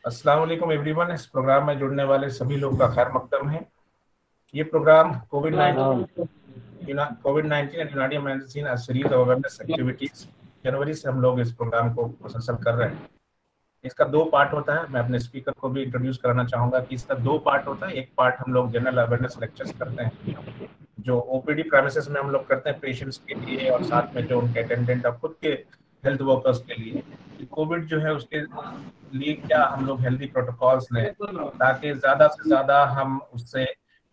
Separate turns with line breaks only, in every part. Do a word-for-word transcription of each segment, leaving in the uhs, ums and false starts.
अस्सलाम वालेकुम एवरीवन। इस प्रोग्राम में जुड़ने वाले सभी लोगों का खैर मकदम है। ये programme COVID nineteen COVID nineteen and Unani medicine a series of awareness activities, जनवरी से हम लोग इस प्रोग्राम को मुसलसल कर रहे हैं। इसका दो पार्ट होता है। मैं अपने स्पीकर को भी इंट्रोड्यूस कराना चाहूंगा कि इसका दो पार्ट होता है। एक पार्ट हम लोग जनरल अवेयरनेस लेक्चर्स करते हैं, जो ओपीडी प्रेमिसेस में हम लोग करते हैं पेशेंट्स के लिए और साथ में जो उनके अटेंडेंट और खुद के हेल्थ वर्कर्स के लिए, कि कोविड जो है उसके लिए क्या हम लोग हेल्दी प्रोटोकॉल्स लें ताकि ज्यादा से ज्यादा हम उससे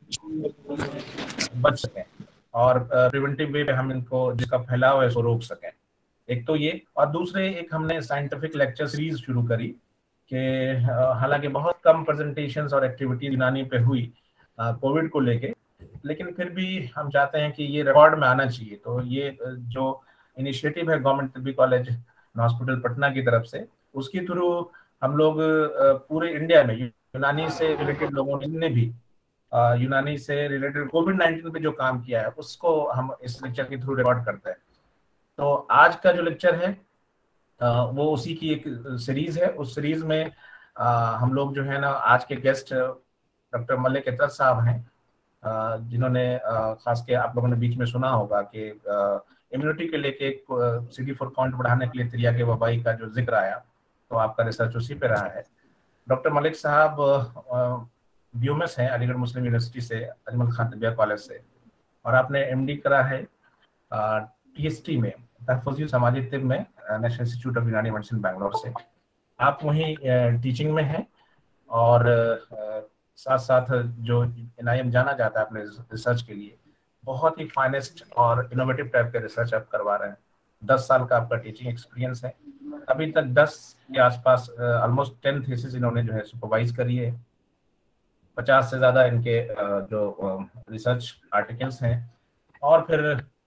बच सकें और प्रिवेंटिव वे पे हम इनको जिसका फैलाव है उसको रोक सकें। एक तो ये, और दूसरे एक हमने साइंटिफिक लेक्चर सीरीज शुरू करी कि हालांकि बहुत कम प्रेजेंटेशंस और एक्टिविटीज यूनानी पे हुई कोविड को लेके, लेकिन फिर भी हम चाहते हैं कि ये रिकॉर्ड में आना चाहिए। तो ये जो इनिशिएटिव है government Tibbi college hospital Patna की तरफ से, उसके थ्रू हम लोग पूरे इंडिया में यूनानी से रिलेटेड लोगों ने भी यूनानी से रिलेटेड कोविड नाइन्टीन पे जो काम किया है उसको हम इस लेक्चर के थ्रू रिकॉर्ड करते हैं। तो आज का जो लेक्चर है वो उसी की एक सीरीज है। उस सीरीज में हम लोग जो है ना, आज के गेस्ट डॉक्टर मलिक इतरत साहब हैं, जिन्होंने खास के आप लोगों ने बीच में सुना होगा कि इम्यूनिटी के लेके सी डी फोर काउंट बढ़ाने के लिए तिरिया के वबाई का जो जिक्र आया, तो आपका रिसर्च उसी पे रहा है। डॉक्टर मलिक साहब ब्यूमस हैं अलीगढ़ मुस्लिम यूनिवर्सिटी से, अजमल खान तिब्बिया कॉलेज से, और आपने एमडी करा है टीएसटी में, तहफ़्फ़ुज़ समाजी तिब में, national institute of Unani medicine Bangalore से। आप वहीं टीचिंग में हैं और साथ साथ जो एनआईएम जाना जाता है अपने रिसर्च के लिए, बहुत ही फाइनेस्ट और इनोवेटिव टाइप के रिसर्च आप करवा रहे हैं। दस साल का आपका टीचिंग एक्सपीरियंस है। अभी तक दस के आसपास ऑलमोस्ट टेन थीसिस इन्होंने जो है सुपरवाइज करी है। पचास से ज़्यादा इनके जो रिसर्च आर्टिकल्स हैं, और फिर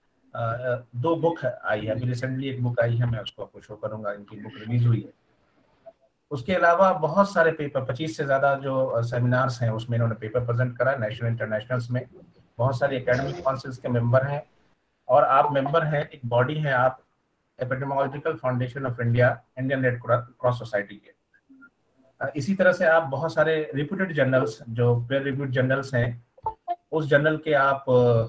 दो बुक आई है। अभी रिसेंटली एक बुक आई है, मैं उसको आपको शो करूंगा, इनकी बुक रिलीज हुई है। उसके अलावा बहुत सारे पेपर, पच्चीस से ज़्यादा जो सेमिनार्स हैं उसमें इन्होंने पेपर प्रेजेंट करा है, नेशनल इंटरनेशनल्स में। बहुत सारी एकेडमिक काउंसिल्स के मेंबर हैं, और आप मेंबर हैं, एक बॉडी है आप, epidemiological foundation of India, Indian red cross society के। इसी तरह से आप बहुत सारे रिप्यूटेड जर्नल्स, जो पेयर रिव्यूड जर्नल्स हैं, उस जर्नल के आप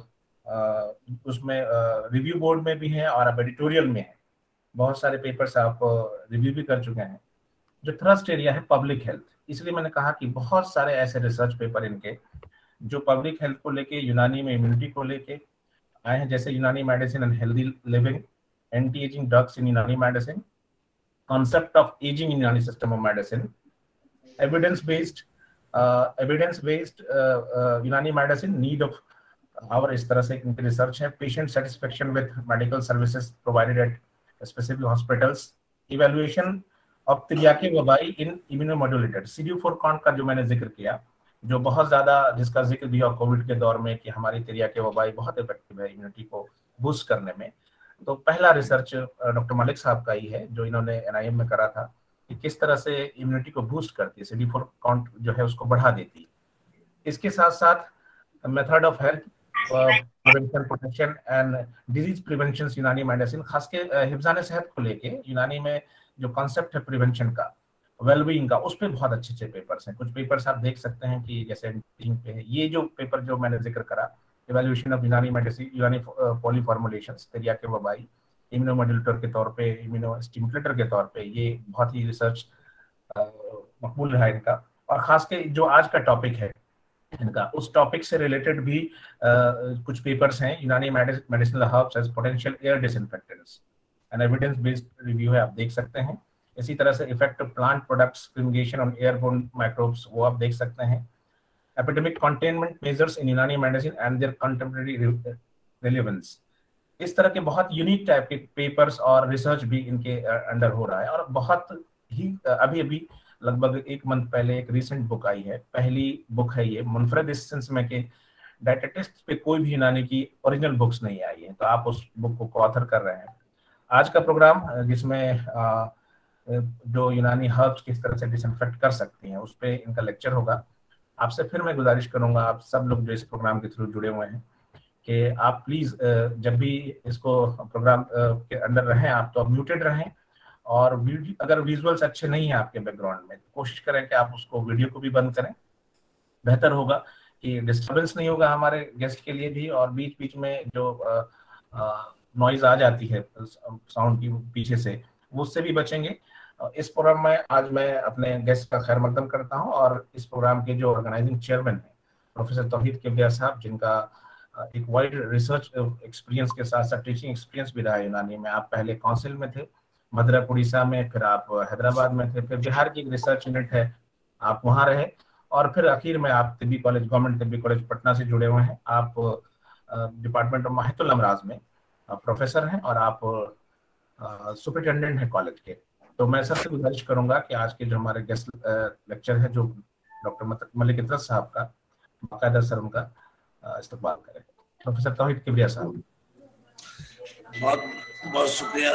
उसमें रिव्यू बोर्ड में भी हैं और आप एडिटोरियल में हैं। बहुत सारे पेपर्स आप रिव्यू भी कर चुके हैं। जो थ्रस्ट एरिया है पब्लिक हेल्थ, इसलिए मैंने कहा कि बहुत सारे ऐसे रिसर्च पेपर इनके जो पब्लिक हेल्थ को लेके, यूनानी में इम्यूनिटी को लेके आए हैं, जैसे Unani medicine and healthy living, anti ageing drugs in Unani medicine, concept of ageing in Unani system of medicine, evidence based evidence based Unani medicine, need of hour, इस तरह से इनकी रिसर्च है। Patient satisfaction with medical services provided at specific hospitals, evaluation of तिरियाके वबाई in immunomodulated, C D four count का जो मैंने जिक्र किया, जो बहुत ज्यादा, जिसका जिक्र भी हुआ कोविड के दौर में कि हमारी तिरियाके वबाई बहुत इफेक्टिव है इम्यूनिटी को बूस्ट करने में। तो पहला रिसर्च डॉक्टर मलिक साहब का ही है, जो इन्होंने एनआईएम में करा था, कि किस तरह से इम्यूनिटी को बूस्ट करती है, सी डी फोर काउंट जो है उसको बढ़ा देती है। इसके साथ साथ method of health prevention, protection and disease prevention Unani medicine, खास के हिफ्ज़ान सेहत को लेके यूनानी में जो कॉन्सेप्ट है प्रिवेंशन का, वेलबीइंग का, उस पर बहुत अच्छे अच्छे पेपर्स हैं। कुछ पेपर्स आप देख सकते हैं कि जैसे पे है ये जो पेपर जो मैंने जिक्र करा, इवैल्यूएशन ऑफ यूनानी मेडिसिन, यूनानी पॉलीफॉर्मुलेशंस, तिरियाके वबाई इम्यूनोमोड्यूलेटर के तौर पे, इम्यूनो स्टिमुलेटर के तौर पे, ये बहुत ही रिसर्च मकबूल रहा इनका। और खास के जो आज का टॉपिक है इनका, उस टॉपिक से रिलेटेड भी uh, कुछ पेपर्स हैं, Unani medicinal herbs as potential air disinfectants, an evidence based review है, आप देख सकते हैं। इसी तरह से effect of plant products fumigation on airborne microbes, वो आप देख सकते हैं। Epidemic containment measures in Unani medicine and their contemporary relevance, इस तरह के बहुत यूनिक टाइप के पेपर्स और रिसर्च भी इनके अंडर हो रहा है। और बहुत ही अभी अभी लगभग एक मंथ पहले एक रिसेंट बुक आई है, पहली बुक है ये मुनफरद इस सेंस में कि डायटेटिस्ट पे कोई भी यूनानी की ओरिजिनल बुक्स नहीं आई है, तो आप उस बुक को ऑथर कर रहे हैं। आज का प्रोग्राम जिसमें जो यूनानी हर्ब्स किस तरह से डिसइंफेक्ट कर सकती हैं, उस पर इनका लेक्चर होगा। आपसे फिर मैं गुजारिश करूंगा, आप सब लोग जो इस प्रोग्राम के थ्रू जुड़े हुए हैं, कि आप प्लीज जब भी इसको प्रोग्राम के अंदर रहें, आप तो अब म्यूटेड रहें, और अगर विजुअल्स अच्छे नहीं है आपके बैकग्राउंड में, कोशिश करें कि आप उसको वीडियो को भी बंद करें, बेहतर होगा कि डिस्टर्बेंस नहीं होगा हमारे गेस्ट के लिए भी, और बीच बीच में जो नॉइज आ जाती है साउंड की पीछे से, वो उससे भी बचेंगे। इस प्रोग्राम में आज मैं अपने गेस्ट का खैर मकदम करता हूं, और इस प्रोग्राम के जो ऑर्गेनाइजिंग चेयरमैन है प्रोफेसर तौहीद किबरिया साहब, जिनका एक वाइड रिसर्च एक्सपीरियंस के साथ साथ टीचिंग एक्सपीरियंस भी रहा है यूनानी में। आप पहले काउंसिल में थे मद्रास उड़ीसा में, फिर आप हैदराबाद में थे, फिर बिहार की एक रिसर्च यूनिट है आप वहां रहे, और फिर आखिर में आप Tibbi college, government Tibbi college Patna से जुड़े हुए हैं। आप डिपार्टमेंट ऑफ माहितुल अमराज में प्रोफेसर हैं, और आप सुपरिटेंडेंट हैं कॉलेज के। तो मैं सबसे गुजारिश करूंगा कि आज के जो हमारे गेस्ट लेक्चर है, जो डॉक्टर मलिक इतरत साहब का, बाकायदा सर उनका इस्तकबाल करें। प्रोफेसर तौहीद किबरिया साहब।
बहुत बहुत शुक्रिया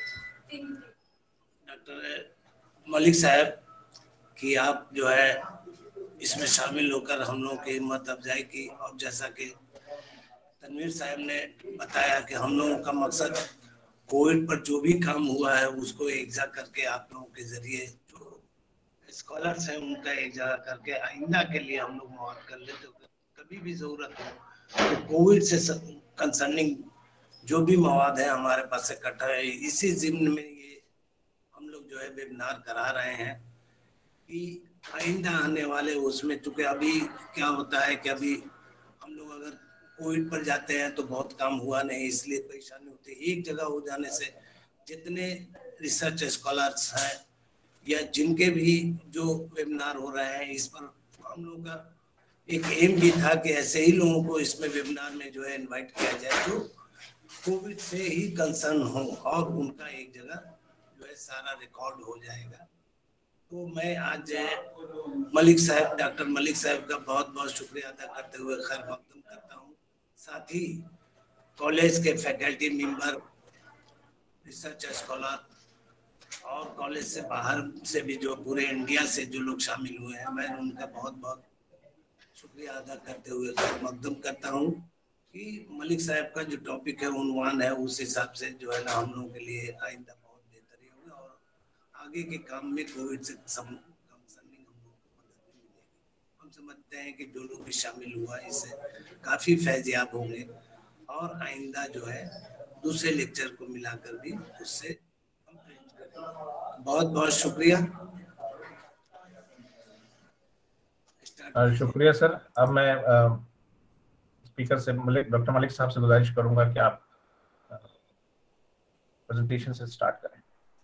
डॉक्टर मलिक साहब कि आप जो है इसमें शामिल होकर हम लोगों की हिम्मत अफजाई की। और जैसा कि तनवीर साहब ने बताया कि हम लोगों का मकसद कोविड पर जो भी काम हुआ है उसको एक जगह करके आप लोगों के जरिए जो स्कॉलर्स हैं उनका एक जगह करके आइंदा के लिए हम लोग मौत कर लेते, कभी भी जरूरत हो तो कोविड से कंसर्निंग जो भी मवाद है हमारे पास इकट्ठा है, इसी जिम्न में ये हम लोग जो है वेबिनार करा रहे हैं कि आइंदा आने वाले उसमें, चूंकि अभी क्या होता है कि अभी हम लोग अगर कोविड पर जाते हैं तो बहुत काम हुआ नहीं, इसलिए परेशानी होती है। एक जगह हो जाने से जितने रिसर्च स्कॉलर्स हैं या जिनके भी जो वेबिनार हो रहे हैं, इस पर हम लोग का एक एम भी था कि ऐसे ही लोगों को इसमें वेबिनार में जो है इनवाइट किया जाए जो कोविड से ही कंसर्न हो, और उनका एक जगह जो है सारा रिकॉर्ड हो जाएगा। तो मैं आज मलिक साहब, डॉक्टर मलिक साहब का बहुत बहुत शुक्रिया अदा करते हुए खैर मकदम करता हूँ। साथ ही कॉलेज के फैकल्टी मेंबर, रिसर्च स्कॉलर और कॉलेज से बाहर से भी जो पूरे इंडिया से जो लोग शामिल हुए हैं, मैं उनका बहुत बहुत शुक्रिया अदा करते हुए खैर मकदम करता हूँ कि मलिक साहब का जो टॉपिक है उन्वान है, उस हिसाब से जो है ना हम लोगों के लिए आइंदा बहुत बेहतरी होगी, और आगे के काम में कोविड से कंसर्निंग हम लोगों को मदद मिलेगी। हम समझते हैं कि जो लोग भी शामिल हुआ इससे काफ़ी फैज़याब होंगे, और आइंदा जो है दूसरे लेक्चर को मिलाकर भी उससे कंप्लीट करेंगे। बहुत बहुत शुक्रिया।
शुक्रिया सर। अब मैं स्पीकर से मलिक, डॉक्टर मलिक साहब से गुजारिश करूंगा कि आप प्रेजेंटेशन से स्टार्ट करें।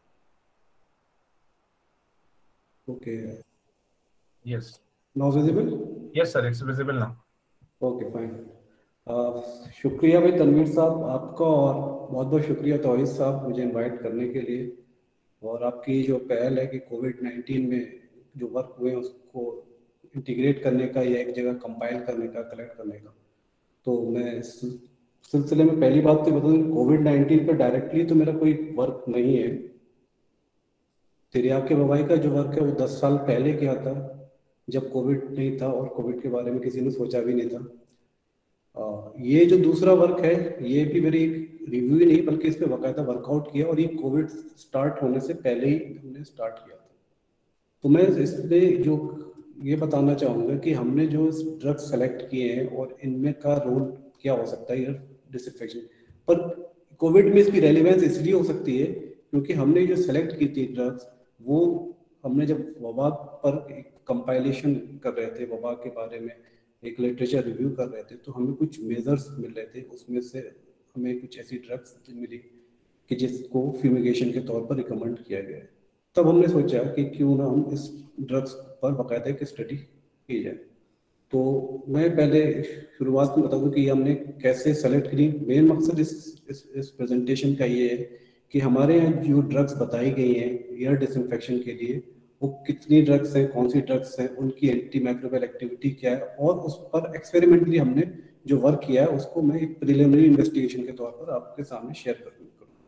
Okay,
yes,
now visible?
Yes sir, it's visible now.
Okay, fine. शुक्रिया भाई तनवीर साहब आपका, और बहुत बहुत शुक्रिया तौहीद साहब मुझे इनवाइट करने के लिए, और आपकी जो पहल है कि कोविड नाइन्टीन में जो वर्क हुए उसको इंटीग्रेट करने का या एक जगह कंपाइल करने का, कलेक्ट करने का। तो मैं इस सिलसिले में पहली बात तो बता दूं, कोविड नाइन्टीन पर डायरेक्टली तो मेरा कोई वर्क नहीं है। तिरियाके वबाई का जो वर्क है वो दस साल पहले किया था, जब कोविड नहीं था और कोविड के बारे में किसी ने सोचा भी नहीं था। आ, ये जो दूसरा वर्क है ये भी मेरी एक रिव्यू ही नहीं बल्कि इस पर बाकायदा वर्कआउट किया, और ये कोविड स्टार्ट होने से पहले ही हमने स्टार्ट किया था। तो मैं इसमें जो ये बताना चाहूँगा कि हमने जो ड्रग्स सेलेक्ट किए हैं और इनमें का रोल क्या हो सकता है डिसइंफेक्शन पर। कोविड में इसकी रेलिवेंस इसलिए हो सकती है क्योंकि हमने जो सेलेक्ट की थी ड्रग्स, वो हमने जब वबा पर एक कंपाइलेशन कर रहे थे, वबा के बारे में एक लिटरेचर रिव्यू कर रहे थे, तो हमें कुछ मेजर्स मिल रहे थे। उसमें से हमें कुछ ऐसी ड्रग्स मिली कि जिसको फ्यूमिगेशन के तौर पर रिकमेंड किया गया है। तब हमने सोचा कि क्यों ना हम इस ड्रग्स पर बाकायदा एक स्टडी की जाए। तो मैं पहले शुरुआत में बता दूं कि हमने कैसे सेलेक्ट करी। मेन मकसद इस इस, इस प्रेजेंटेशन का ये है कि हमारे यहाँ जो ड्रग्स बताई गई हैं एयर डिसइंफेक्शन के लिए, वो कितनी ड्रग्स हैं, कौन सी ड्रग्स हैं, उनकी एंटी माइक्रोबियल एक्टिविटी क्या है, और उस पर एक्सपेरिमेंटली हमने जो वर्क किया है उसको मैं एक प्रिलिमिनरी इन्वेस्टिगेशन के तौर पर आपके सामने शेयर करूँगा।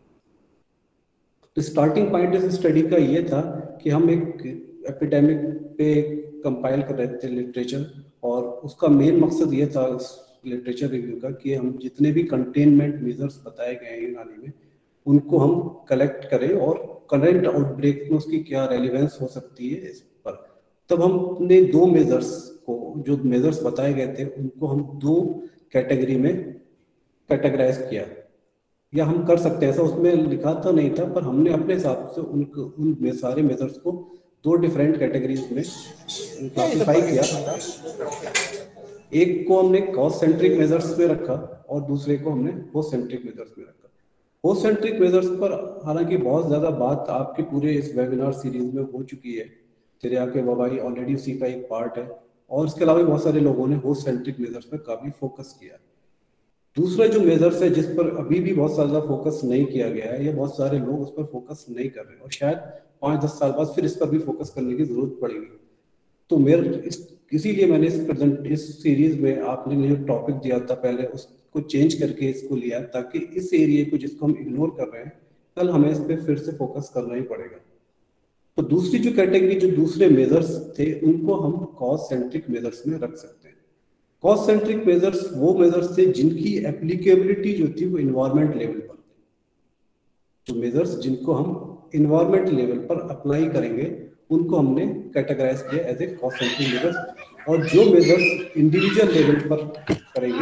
तो स्टार्टिंग पॉइंट इस स्टडी का ये था कि हम एक एपिडेमिक पे कंपाइल कर रहे थे लिटरेचर, और उसका मेन मकसद ये था लिटरेचर रिव्यू का कि हम जितने भी कंटेनमेंट मेजर्स बताए गए हैं यूनानी में उनको हम कलेक्ट करें और करंट आउटब्रेक में उसकी क्या रेलिवेंस हो सकती है इस पर। तब हमने दो मेजर्स को, जो मेजर्स बताए गए थे उनको हम दो कैटेगरी में कैटेगराइज किया, या हम कर सकते हैं ऐसा, उसमें लिखा तो नहीं था पर हमने अपने हिसाब से उनको उन में सारे मेजर्स को दो डिफरेंट कैटेगरीज में क्लासिफाई किया। एक को हमने कॉस्ट सेंट्रिक मेजर्स में रखा और दूसरे को हमने होस्ट सेंट्रिक मेजर्स में रखा। होस्ट सेंट्रिक मेजर्स पर हालांकि बहुत ज़्यादा बात आपके पूरे इस वेबिनार सीरीज में हो चुकी है, तिर्याके वबाई ऑलरेडी उसी का एक पार्ट है, और इसके अलावा बहुत सारे लोगों ने होस्ट सेंट्रिक मेजर्स पर काफ़ी फोकस किया। दूसरा जो मेजर्स है जिस पर अभी भी बहुत ज़्यादा फोकस नहीं किया गया है, या बहुत सारे लोग उस पर फोकस नहीं कर रहे, और शायद पाँच दस साल बाद फिर इस पर भी फोकस करने की ज़रूरत पड़ेगी। तो मेरे इस इसीलिए मैंने इस प्रेजेंट इस सीरीज में आपने जो टॉपिक दिया था पहले उसको चेंज करके इसको लिया, ताकि इस एरिया को जिसको हम इग्नोर कर रहे हैं कल हमें इस पर फिर से फोकस करना ही पड़ेगा। तो दूसरी जो कैटेगरी, जो दूसरे मेजर्स थे, उनको हम कॉस्ट सेंट्रिक मेजर्स में रख सकते हैं। कॉस्ट सेंट्रिक मेजर्स वो मेजर्स थे जिनकी एप्लीकेबिलिटी जो थी वो इन्वायरमेंट लेवल पर थी। जो मेजर्स जिनको हम इन्वायरमेंट लेवल पर अप्लाई करेंगे उनको हमने कैटेगराइज किया as a cost centric measures, और जो मेजर्स इंडिविजुअल लेवल पर करेंगे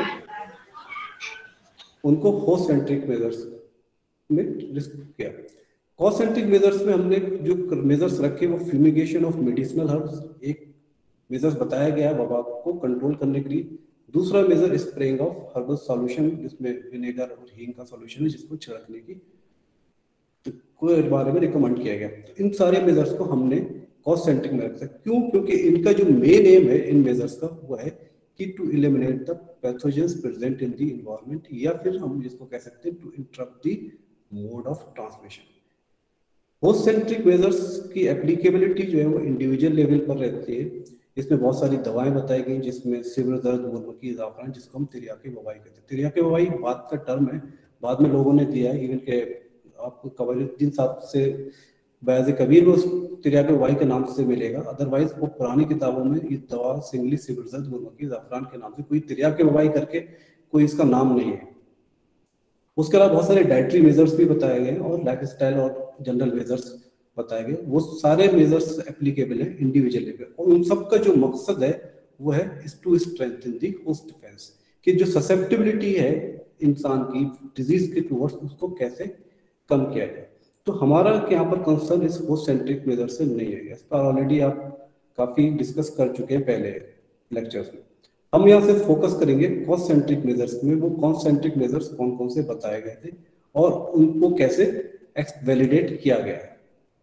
उनको होस्ट सेंट्रिक मेजर्स में लिस्ट किया। कॉस्ट सेंट्रिक मेजर्स में हमने जो मेजर्स रखे वो फ्यूमिगेशन ऑफ मेडिसिनल हर्ब्स, एक मेजर्स बताया गया वबा को कंट्रोल करने के लिए। दूसरा measure spraying of herbal solution, जिसमें विनेगर और हींग का सॉल्यूशन है, जिसको छिड़कने की को बारे में रिकमेंड किया गया। तो इन सारे मेजर्स को हमने कॉस्ट सेंट्रिक में रखा। क्यों? क्योंकि इनका जो मेन एम है इन मेजर्स का वो है कि to eliminate the pathogens present in the environment, या फिर हम जिसको कह सकते हैं to interrupt the mode of transmission. Host centric measures की एप्लीकेबिलिटी जो है वो इंडिविजुअल लेवल पर रहती है। इसमें बहुत सारी दवाएं बताई गई, जिसमें सिर दर्द, मुर्मकी, ज़ाफ़रान, जिसको हम तिर्याके वबाई कहते हैं। तिर्याके वबाई बात का टर्म है, बाद में लोगों ने दिया है, इवन के आपको कबीरुद्दीन साहब से बयाज़ कबीर में उस तिर्याके वबाई के नाम से मिलेगा। अदरवाइज वो पुरानी किताबों में ये दवा सिंगली सिर दर्द, मुर्मकी, ज़ाफ़रान के नाम से, कोई तिर्याके वबाई करके कोई इसका नाम नहीं है। उसके अलावा बहुत सारे डाइटरी मेजर्स भी बताए गए और लाइफ स्टाइल और जनरल मेजर्स बताए गए। वो सारे मेजर्स एप्लीकेबल हैं इंडिविजुअल लेवल, और उन सब का जो मकसद है वो है is to strengthen the host defence, कि जो ससेप्टिबिलिटी है इंसान की डिजीज के टुवर्ड्स उसको कैसे कम किया जाए। तो हमारा यहाँ पर कंसर्न इस होस्ट सेंट्रिक मेजर से नहीं है, इस पर ऑलरेडी आप काफी डिस्कस कर चुके हैं पहले लेक्चर्स में। हम यहाँ से फोकस करेंगे कॉस्ट सेंट्रिक मेजर्स में। वो कॉस्ट सेंट्रिक मेजर्स कौन कौन से बताए गए थे और उनको कैसे वैलिडेट किया गया है।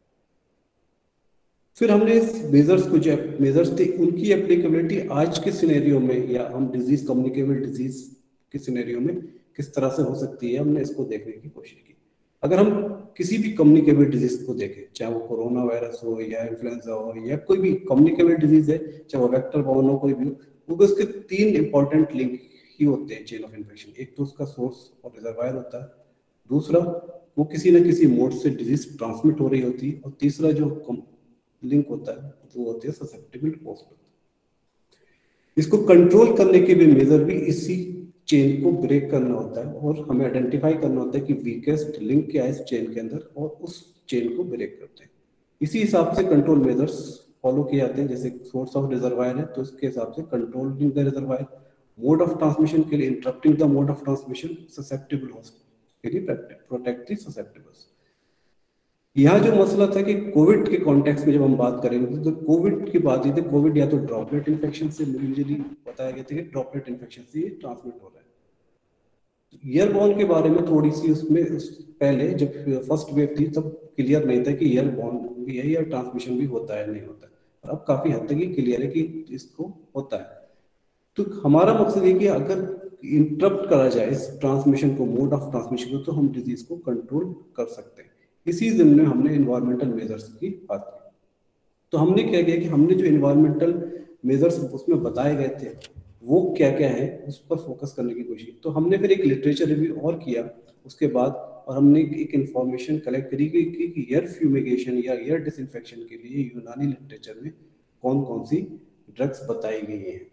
फिर हमने इस मेजर्स को, जो मेजर्स थे उनकी एप्लीकेबिलिटी आज के सिनेरियो में, या हम डिजीज कम्युनिकेबल डिजीज के सिनेरियो में किस तरह से हो सकती है, हमने इसको देखने की कोशिश की। अगर हम किसी भी कम्युनिकेबल डिजीज को देखें, चाहे वो कोरोना वायरस हो या इन्फ्लुएंजा हो या कोई भी कम्युनिकेबल डिजीज है, चाहे वो वेक्टर बॉर्न हो, कोई भी हो, वो उसके तीन इंपॉर्टेंट लिंक ही होते हैं चेन ऑफ इन्फेक्शन। एक तो उसका सोर्स और रिजर्वायर होता है, दूसरा वो किसी न किसी मोड से डिजीज ट्रांसमिट हो रही होती है, और तीसरा जो लिंक होता है वो होते हैं ससेप्टिबल होस्ट। इसको कंट्रोल करने के भी मेजर भी इसी चेन को ब्रेक करना होता है, और हमें आइडेंटिफाई करना होता है कि वीकेस्ट लिंक क्या है इस चेन के अंदर, और उस चेन को ब्रेक करते हैं। इसी हिसाब से कंट्रोल मेजर्स फॉलो किए जाते हैं। जैसे सोर्स ऑफ रिजर्वायर है तो उसके हिसाब से controlling the reservoir, mode of transmission के लिए interrupting the mode of transmission, susceptible host के लिए प्रोटेक्ट द ससेप्टिबल्स। यहाँ जो मसला था कि कोविड के कॉन्टेक्स्ट में जब हम बात करेंगे तो कोविड की बात थी, कोविड या तो ड्रॉपलेट इन्फेक्शन से यूजुअली बताया गया था कि ड्रॉपलेट इन्फेक्शन से ये ट्रांसमिट हो रहा है। ईयरबॉर्न के बारे में थोड़ी सी उसमें उस पहले जब फर्स्ट वेव थी तब क्लियर नहीं था कि ईयरबॉर्न भी है या ट्रांसमिशन भी होता है नहीं होता है, और अब काफी हद तक ये क्लियर है कि इसको होता है। तो हमारा मकसद ये कि अगर इंटरप्ट करा जाए इस ट्रांसमिशन को, मोड ऑफ ट्रांसमिशन को, तो हम डिजीज को कंट्रोल कर सकते हैं। इसी दिन में हमने इन्वायरमेंटल मेजर्स की बात की। तो हमने क्या किया कि हमने जो इन्वायरमेंटल मेजर्स उसमें बताए गए थे वो क्या क्या है उस पर फोकस करने की कोशिश। तो हमने फिर एक लिटरेचर रिव्यू और किया उसके बाद, और हमने एक इंफॉर्मेशन कलेक्ट करी कि एयर फ्यूमिगेशन या एयर डिसइंफेक्शन के लिए यूनानी लिटरेचर में कौन कौन सी ड्रग्स बताई गई हैं।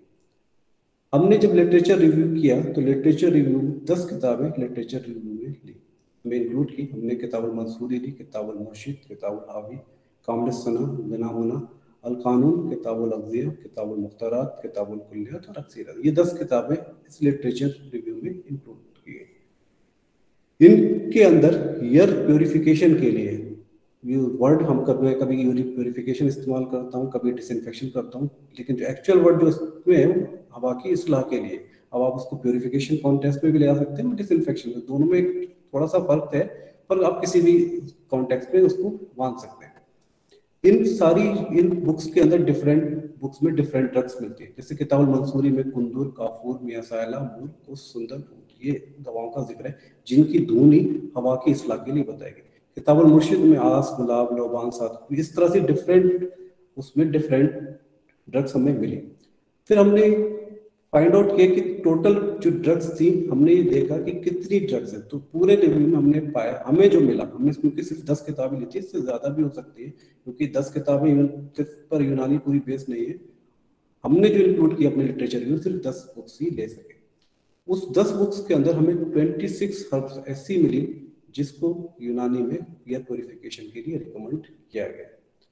हमने जब लिटरेचर रिव्यू किया तो लिटरेचर रिव्यू दस किताबें लिटरेचर रिव्यू में ली। में इंक्लूड की। हमने किताबुल मंसूरी ली, किताबुल मुर्शिद, किताबुल हावी, कामिल सना, बिना होना, अल कानून, किताबुल अग़ज़िया, किताबुल मुख्तरात, किताबुल कुल्लियात और अक्सीरत। ये दस किताबें इस लिटरेचर रिव्यू में इंक्लूड की गई। इनके अंदर एयर प्योरिफिकेशन के लिए ये वर्ड हम कभी कभी यूरी प्योरिफिकेशन इस्तेमाल करता हूँ, कभी डिसइंफेक्शन करता हूँ, लेकिन जो एक्चुअल वर्ड जो इसमें है हवा की इसलाह के लिए। अब आप उसको प्योरिफिकेशन कॉन्टेक्स्ट में भी ले आ सकते हैं, डिसइंफेक्शन में, दोनों में एक थोड़ा सा फर्क है, पर आप किसी भी कॉन्टेक्स्ट में उसको मान सकते हैं। इन सारी इन बुक्स के अंदर डिफरेंट बुक्स में डिफरेंट ड्रग्स मिलती है। जैसे किताबुल मंसूरी में कुंदूर, काफूर, मियासाइला, मूल, कुस, सुंदर, ये दवाओं का जिक्र है जिनकी धुनी हवा की इसलाह के लिए बताई गई। किताबुल मुर्शिद में आस, गुलाब, लोबान, साथ, इस तरह से डिफरेंट उसमें डिफरेंट ड्रग्स हमें मिली। फिर हमने फाइंड आउट किया कि टोटल जो ड्रग्स थी, हमने ये देखा कि कितनी ड्रग्स है। तो पूरे रिव्यू में हमने पाया, हमें जो मिला, हमने क्योंकि सिर्फ दस किताबें ली थी, इससे ज़्यादा भी हो सकती है क्योंकि दस किताबें सिर्फ पर यूनानी पूरी बेस नहीं है। हमने जो इंक्लूड किया अपने लिटरेचर में सिर्फ दस बुक्स ही ले सके। उस दस बुक्स के अंदर हमें ट्वेंटी सिक्स हर्ब्स ऐसी मिली जिसको यूनानी में एयर प्योरिफिकेशन के लिए रिकमेंड किया गया।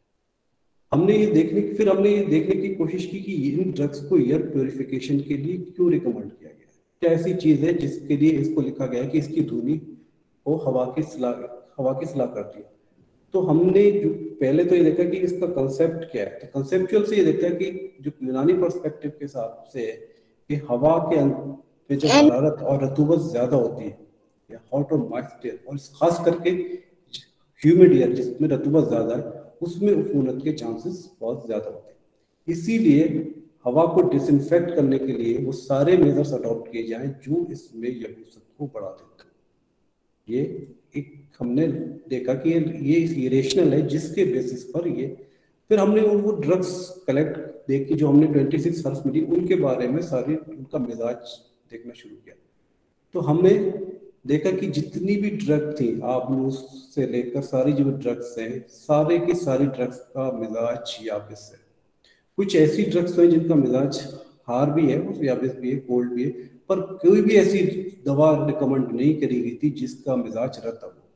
हमने ये देखने फिर हमने ये देखने की कोशिश की कि इन ड्रग्स को एयर प्योरिफिकेशन के लिए क्यों रिकमेंड किया गया। क्या ऐसी चीज़ है जिसके लिए इसको लिखा गया है कि इसकी धुनी को हवा की सलाह हवा की सलाह करती है। तो हमने जो पहले तो ये देखा कि इसका कंसेप्ट क्या है। तो कंसेप्चुअल से ये देखा है कि जो यूनानी पर्सपेक्टिव के हिसाब से कि हवा के में जब हरारत और रतूबत ज़्यादा होती है या हॉट और मॉइस्ट एयर, और खास करके ह्यूमिड एयर जिसमें रतूबत ज़्यादा है, उसमें उफूनत के चांसेस बहुत ज़्यादा होते हैं। इसीलिए हवा को डिसइंफेक्ट करने के लिए वो सारे मेजर्स अडॉप्ट किए जाएं जो इसमें यबूसत को बढ़ा देते हैं। ये एक हमने देखा कि ये रेशनल है जिसके बेसिस पर ये। फिर हमने वो ड्रग्स कलेक्ट देखी जो हमने ट्वेंटी सिक्स हर्ब्स मिली, उनके बारे में सारी उनका मिजाज देखना शुरू किया। तो हमने देखा कि जितनी भी ड्रग थी, आबनूस से लेकर सारी जो ड्रग्स हैं, सारे की सारी ड्रग्स का मिजाज याबिस है। कुछ ऐसी ड्रग्स हैं जिनका मिजाज हार भी है, उस याबिस भी है, कोल्ड भी है, पर कोई भी ऐसी दवा रिकमेंड नहीं करी गई थी जिसका मिजाज रतब हो।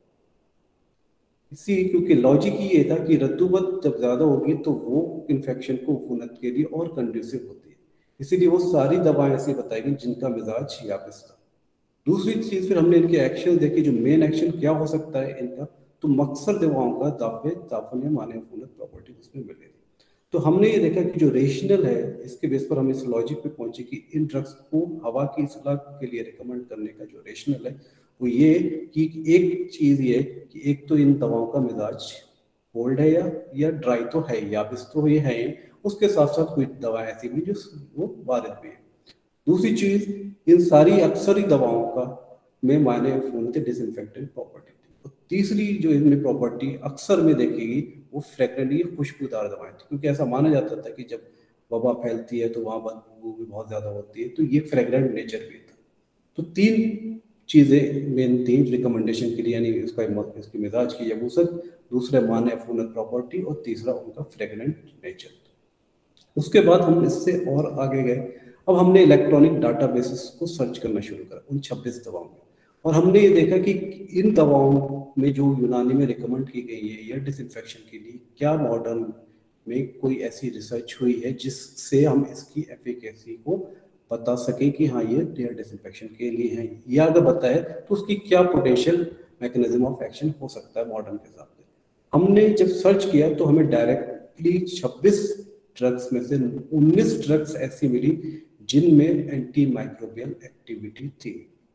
इसी क्योंकि लॉजिक ये था कि रतूबत जब ज़्यादा होगी तो वो इन्फेक्शन को उफूनत के लिए और कंड्यूसिव होती है, इसीलिए वो सारी दवाएं ऐसी बताई गई जिनका मिजाज याबिस था। दूसरी चीज़ फिर हमने इनके एक्शन देखे, जो मेन एक्शन क्या हो सकता है इनका, तो मकसद दवाओं का दाफे दाफने माने उफूनत प्रॉपर्टी उसमें मिलेगी। तो हमने ये देखा कि जो रेशनल है, इसके बेस पर हम इस लॉजिक पे पहुंचे कि इन ड्रग्स को हवा की इसलाह के लिए रिकमेंड करने का जो रेशनल है वो ये कि एक चीज़ ये कि एक तो इन दवाओं का मिजाज कोल्ड है या या ड्राई तो है, याबिस तो ये है, उसके साथ साथ कोई दवा ऐसी भी जो वो वारिद भी है। दूसरी चीज़, इन सारी अक्सर ही दवाओं का में मायने उफूनत डिसइंफेक्टेंट प्रॉपर्टी थी। और तीसरी जो इनमें प्रॉपर्टी अक्सर में देखेगी वो फ्रेगरेंट, ये खुशबूदार दवाएं थी, क्योंकि ऐसा माना जाता था कि जब वबा फैलती है तो वहाँ बदबू भी बहुत ज़्यादा होती है, तो ये फ्रेगरेंट नेचर भी था। तो तीन चीज़ें मेन थी रिकमेंडेशन के लिए, यानी उसका इसके मिजाज की यबूसत, दूसरे माने उफूनत प्रॉपर्टी, और तीसरा उनका फ्रेगरेंट नेचर। उसके बाद हम इससे और आगे गए। अब हमने इलेक्ट्रॉनिक डाटाबेसेस को सर्च करना शुरू करा उन छब्बीस दवाओं में, और हमने ये देखा कि इन दवाओं में जो यूनानी में रिकमेंड की गई है एयर डिसइंफेक्शन के लिए, क्या मॉडर्न में कोई ऐसी रिसर्च हुई है जिससे हम इसकी एफिकेसी को बता सके कि हाँ ये एयर डिसइंफेक्शन के लिए है, या अगर बताए तो उसकी क्या पोटेंशियल मैकेनिज्म ऑफ एक्शन हो सकता है मॉडर्न के हिसाब से। हमने जब सर्च किया तो हमें डायरेक्टली छब्बीस ड्रग्स में से उन्नीस ड्रग्स ऐसी मिली जिनमें एंटी माइक्रोबियल एक्टिविटी थी।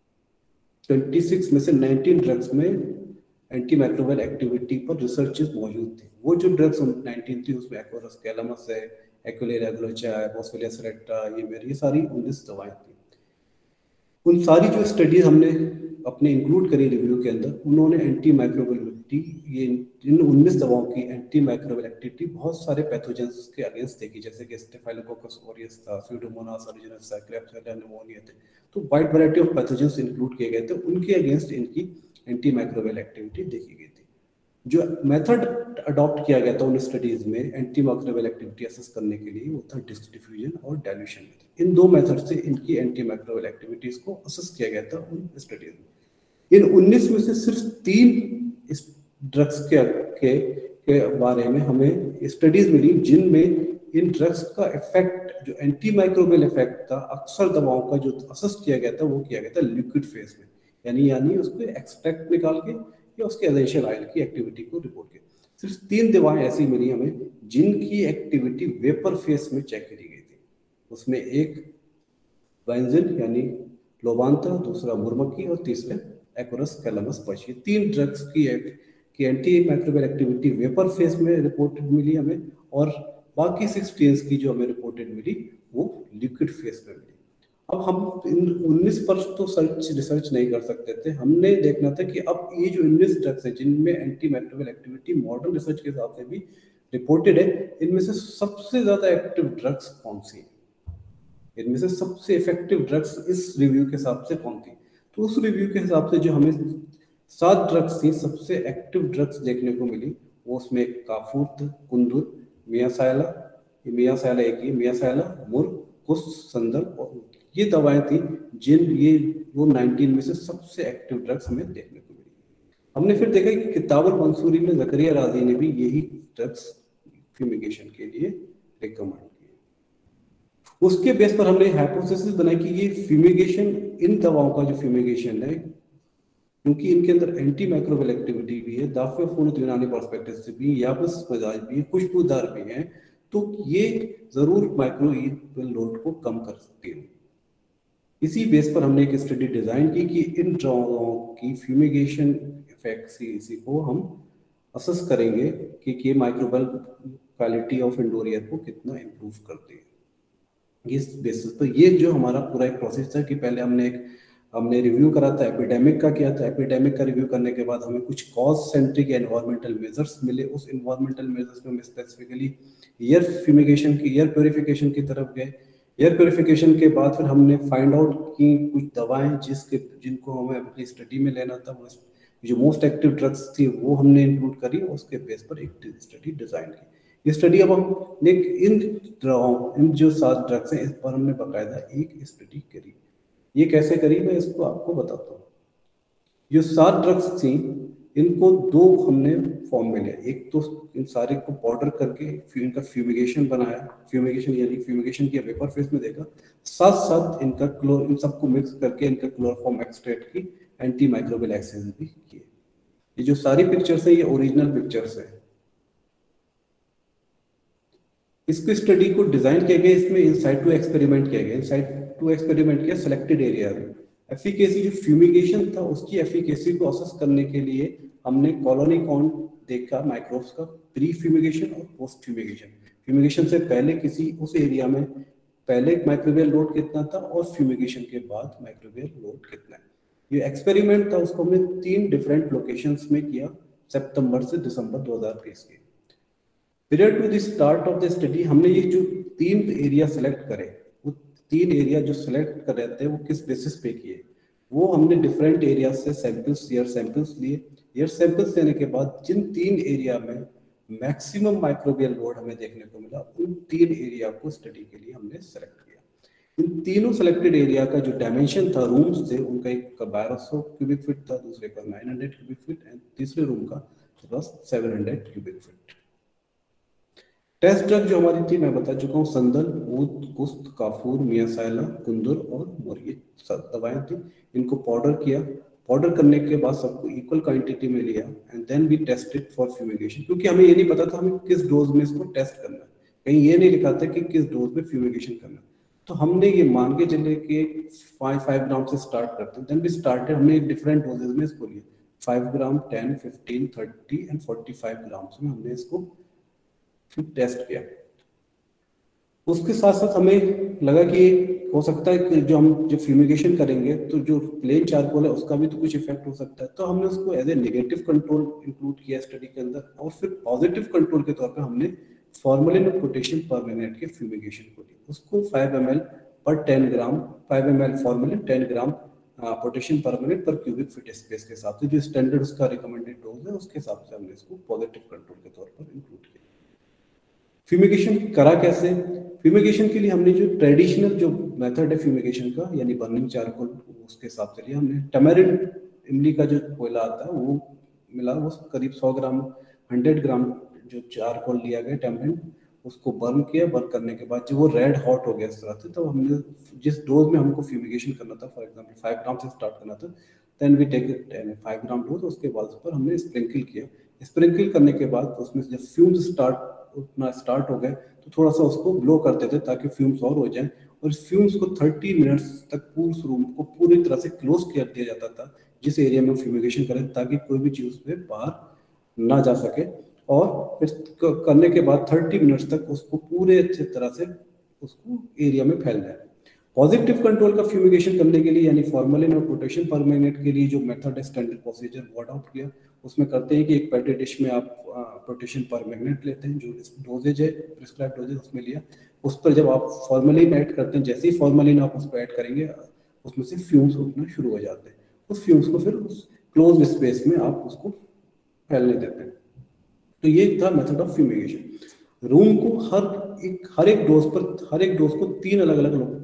छब्बीस में से उन्नीस ड्रग्स में एंटी माइक्रोबियल एक्टिविटी पर रिसर्चेस मौजूद थे। वो जो ड्रग्स उन्नीस थी उसमें एक्वरस कैलामस है, एक्विलेरिया ग्लोचा है, बॉस्वेलिया सेरेक्टा, ये मेरी ये सारी उन्नीस दवाएं थी। उन सारी जो स्टडीज हमने अपने इंक्लूड करी रिव्यू के अंदर, उन्होंने एंटी माइक्रोबियलिटी, ये इन उन्नीस दवाओं की एंटी माइक्रोबियल एक्टिविटी बहुत सारे पैथोजेंस के अगेंस्ट देखी, जैसे कि स्टेफाइलोकोकस ऑरियस था, स्यूडोमोनास अरिजिनस था, क्लेब्सिella निमोनिया थे। तो wide variety of pathogens include किए गए थे, उनके अगेंस्ट इनकी एंटी माइक्रोबियल एक्टिविटी देखी गई थी। जो मेथड अडॉप्ट किया गया था उन स्टडीज में एंटी माइक्रोबियल एक्टिविटी असेस करने के लिए, वो था डिस्क डिफ्यूजन और डाइल्यूशन मेथड। इन दो मेथड से इनकी एंटी माइक्रोबियल एक्टिविटीज को असेस किया गया था उन स्टडीज में। इन उन्नीस में से सिर्फ तीन इस ड्रग्स के, के के बारे में हमें स्टडीज मिली जिनमें इन ड्रग्स का इफेक्ट जो एंटी माइक्रोबियल इफेक्ट था अक्सर दवाओं का जो असेस किया गया था वो किया गया था लिक्विड फेज में, यानी यानी उसको एक्सट्रैक्ट निकाल के या उसके एसेंशियल ऑयल की एक्टिविटी को रिपोर्ट किया। सिर्फ तीन दवाएं ऐसी मिली हमें जिनकी एक्टिविटी वेपर फेज में चेक करी गई थी। उसमें एक बेंजीन यानी लोबांता, दूसरा मुर्मकी और तीसरा एक्वरस कैलामस पशी। तीन ड्रग्स की की anti microbial activity vapour phase में रिपोर्टेड मिली हमें और बाकी सिक्सटीन की जो हमें रिपोर्टेड मिली वो लिक्विड फेज में मिली। अब हम इन उन्नीस पर तो सर्च रिसर्च नहीं कर सकते थे, हमने देखना था कि अब ये जो उन्नीस ड्रग्स है जिनमें anti microbial activity modern research के हिसाब से भी रिपोर्टेड है, इनमें से सबसे ज्यादा एक्टिव ड्रग्स कौन सी है, इनमें से सबसे इफेक्टिव ड्रग्स इस रिव्यू के हिसाब से कौन थी। तो उस रिव्यू के हिसाब से जो हमें सात ड्रग्स थी सबसे एक्टिव ड्रग्स देखने को मिली, वो उसमें काफूर, कुंदुर, मियासाइला, मियासाइला एक ही मियासाइला, मुर, कुस, संदल, और ये दवाएं थी जिन ये वो नाइनटीन में से सबसे एक्टिव ड्रग्स हमें देखने को मिली। हमने फिर देखा कि किताबुल मंसूरी में ज़करिया राजी ने भी यही ड्रग्स फ्यूमिगेशन के लिए रिकमेंड किए। उसके बेस पर हमने हाइपोथेसिस बनाई कि ये फ्यूमिगेशन, इन दवाओं का जो फ्यूमिगेशन है, क्योंकि इनके अंदर एंटी माइक्रोबियल एक्टिविटी भी है, दाफियापूर्ण यूनानी पर्सपेक्टिव से भी, याबस मिजाज भी है, खुशबूदार भी है, तो ये जरूर माइक्रोबियल लोड को कम कर सकती है। इसी बेस पर हमने एक स्टडी डिजाइन की कि इन दवाओं की फ्यूमिगेशन इफेक्ट इसी को हम असेस करेंगे कि ये microbial quality of indoor air को कितना इम्प्रूव करती है। इस बेसिस पर ये जो हमारा पूरा एक प्रोसेस था कि पहले हमने एक हमने रिव्यू करा था, एपिडेमिक का किया था। एपिडेमिक का रिव्यू करने के बाद हमें कुछ कॉज सेंट्रिक एनवायरमेंटल मेजर्स मिले। उस एनवायरमेंटल मेजर्स में हम स्पेसिफिकली एयर फ्यूमिगेशन की, एयर प्योरिफिकेशन की तरफ गए। एयर प्योरिफिकेशन के बाद फिर हमने फाइंड आउट की कुछ दवाएं जिसके जिनको हमें अपनी स्टडी में लेना था, वो जो मोस्ट एक्टिव ड्रग्स थी वो हमने इंक्लूड करी। उसके बेस पर एक स्टडी डिजाइन की। ये स्टडी अब हम इन इन जो सात ड्रग्स हैं इस पर हमने बाकायदा एक स्टडी करी। ये कैसे करी मैं इसको आपको बताता हूँ। जो सात ड्रग्स थी इनको दो हमने फॉर्म में लिया। एक तो इन सारे को पाउडर करके इनका फ्यूमिगेशन बनाया, फ्यूमिगेशन यानी फ्यूमिगेशन किया, वेपर फेज में देखा, साथ साथ इनका क्लोर इन सबको मिक्स करके इनका क्लोरोफॉर्म एक्सट्रैक्ट की, एंटी माइक्रोबियल एक्सचेंज भी किए। ये जो सारी पिक्चर्स है ये ओरिजिनल पिक्चर्स है। इसकी स्टडी को डिजाइन किया गया, इसमें इनसाइड टू एक्सपेरिमेंट किया गया। इनसाइड टू एक्सपेरिमेंट किया सिलेक्टेड एरिया में। एफिकेसी जो फ्यूमिगेशन था उसकी एफिकेसी को असेस करने के लिए हमने कॉलोनी काउंट देखा माइक्रोब्स का, प्री फ्यूमिगेशन और पोस्ट फ्यूमिगेशन। फ्यूमिगेशन से पहले किसी उस एरिया में पहले माइक्रोबियल लोड कितना था और फ्यूमिगेशन के बाद माइक्रोबियल लोड कितना है। ये एक्सपेरिमेंट था, उसको हमने तीन डिफरेंट लोकेशंस में किया, सितंबर से दिसंबर दो हज़ार बीस के। Period to the start of the study हमने ये जो तीन एरिया सेलेक्ट करे, वो तीन एरिया जो सेलेक्ट कर रहे थे वो किस बेसिस पे किए, वो हमने डिफरेंट एरिया से सैंपल्स एयर सैंपल्स लिए। एयर सैंपल्स लेने के बाद जिन तीन एरिया में मैक्सिमम माइक्रोबियल लोड हमें देखने को मिला, उन तीन एरिया को स्टडी के लिए हमने सेलेक्ट किया। इन तीनों सेलेक्टेड एरिया का जो डायमेंशन था रूम्स थे, उनका एक का बारह सौ क्यूबिक फीट था, दूसरे का नौ सौ क्यूबिक फीट एंड तीसरे रूम का बस सात सौ क्यूबिक फीट। टेस्ट ड्रग जो हमारी थी मैं बता चुका हूँ, संदल, ऊद, कुस्त, काफूर, मियासाइला, कुंदुर और मोर, ये दवाएं थी। इनको पाउडर किया। पाउडर करने के बाद सबको इक्वल क्वांटिटी में लिया and then we tested for fumigation, क्योंकि हमें ये नहीं पता था हमें किस डोज में इसको टेस्ट करना है। कहीं ये नहीं लिखा था कि किस डोज में फ्यूमिगेशन करना है। तो हमने ये मान के चले कि फाइव फाइव ग्राम से स्टार्ट करते हैं। देन वी स्टार्टेड, हमने डिफरेंट डोजेज में इसको लिया, five gram, ten, fifteen, thirty and forty five gram में हमने इसको फिर टेस्ट किया। उसके साथ साथ हमें लगा कि हो सकता है कि जो हम जो फ्यूमिगेशन करेंगे तो जो प्लेन चारकोल है उसका भी तो कुछ इफेक्ट हो सकता है। तो हमने उसको as a negative control include किया स्टडी के अंदर, और फिर पॉजिटिव कंट्रोल के तौर पर हमने फॉर्मेलिन और पोटेशियम परमैंगनेट के फ्यूमिगेशन को लिया। उसको five M L per ten gram, five M L formalin, ten gram potassium permanganate per cubic feet space के हिसाब से, जो स्टैंडर्ड उसका रिकमेंडेड डोज है उसके हिसाब से हमने इसको पॉजिटिव कंट्रोल के तौर पर इंक्लूड किया। फ्यूमिगेशन करा कैसे? फ्यूमिगेशन के लिए हमने जो ट्रेडिशनल जो मेथड है फ्यूमिगेशन का, यानी बर्निंग चारकोल, उसके हिसाब से लिया हमने। टैमरिंड इमली का जो कोयला आता है वो मिला, वो करीब सौ ग्राम हंड्रेड ग्राम जो चारकोल लिया गया टेम्परेंट, उसको बर्न किया। बर्न करने के बाद जब वो रेड हॉट हो गया इस तरह से, तो हमने जिस डोज में हमको फ्यूमिगेशन करना था, फॉर एग्जांपल फाइव ग्राम से स्टार्ट करना था, then we take five gram dose. उसके बाद उस पर हमने स्प्रिंकल किया। स्प्रिंकल करने के बाद उसमें जब फ्यूम्स स्टार्ट उतना स्टार्ट हो गए तो थोड़ा सा उसको ब्लो करते थे ताकि फ्यूम्स और हो जाए, और इस फ्यूम्स को थर्टी मिनट्स तक पूरे रूम को पूरी तरह से क्लोज कर दिया जाता था जिस एरिया में फ्यूमिगेशन करें, ताकि कोई भी चीज उसमें बाहर ना जा सके। और फिर करने के बाद थर्टी मिनट्स तक उसको पूरे अच्छे तरह से उसको एरिया में फैल जाए। पॉजिटिव कंट्रोल का फ्यूमिगेशन करने के लिए यानी फॉर्मेलिन और पोटेशियम परमैंगनेट के लिए जो मेथड है, स्टैंडर्ड प्रोसीजर वो अडॉप्ट किया। उसमें करते हैं कि एक पैटी डिश में आप पोटेशियम परमैंगनेट लेते हैं, जो डोजेज है प्रिस्क्राइब डोजेज उसमें लिया। उस पर जब आप फॉर्मेलिन ऐड करते हैं, जैसे ही फॉर्मेलिन आप उस पर ऐड करेंगे उसमें से फ्यूम्स उठना शुरू हो जाते हैं। उस फ्यूम्स को फिर उस क्लोज स्पेस में आप उसको फैलने देते हैं। तो ये था मेथड ऑफ फ्यूमिगेशन। रूम को हर एक हर एक डोज पर हर एक डोज को तीन अलग अलग लोग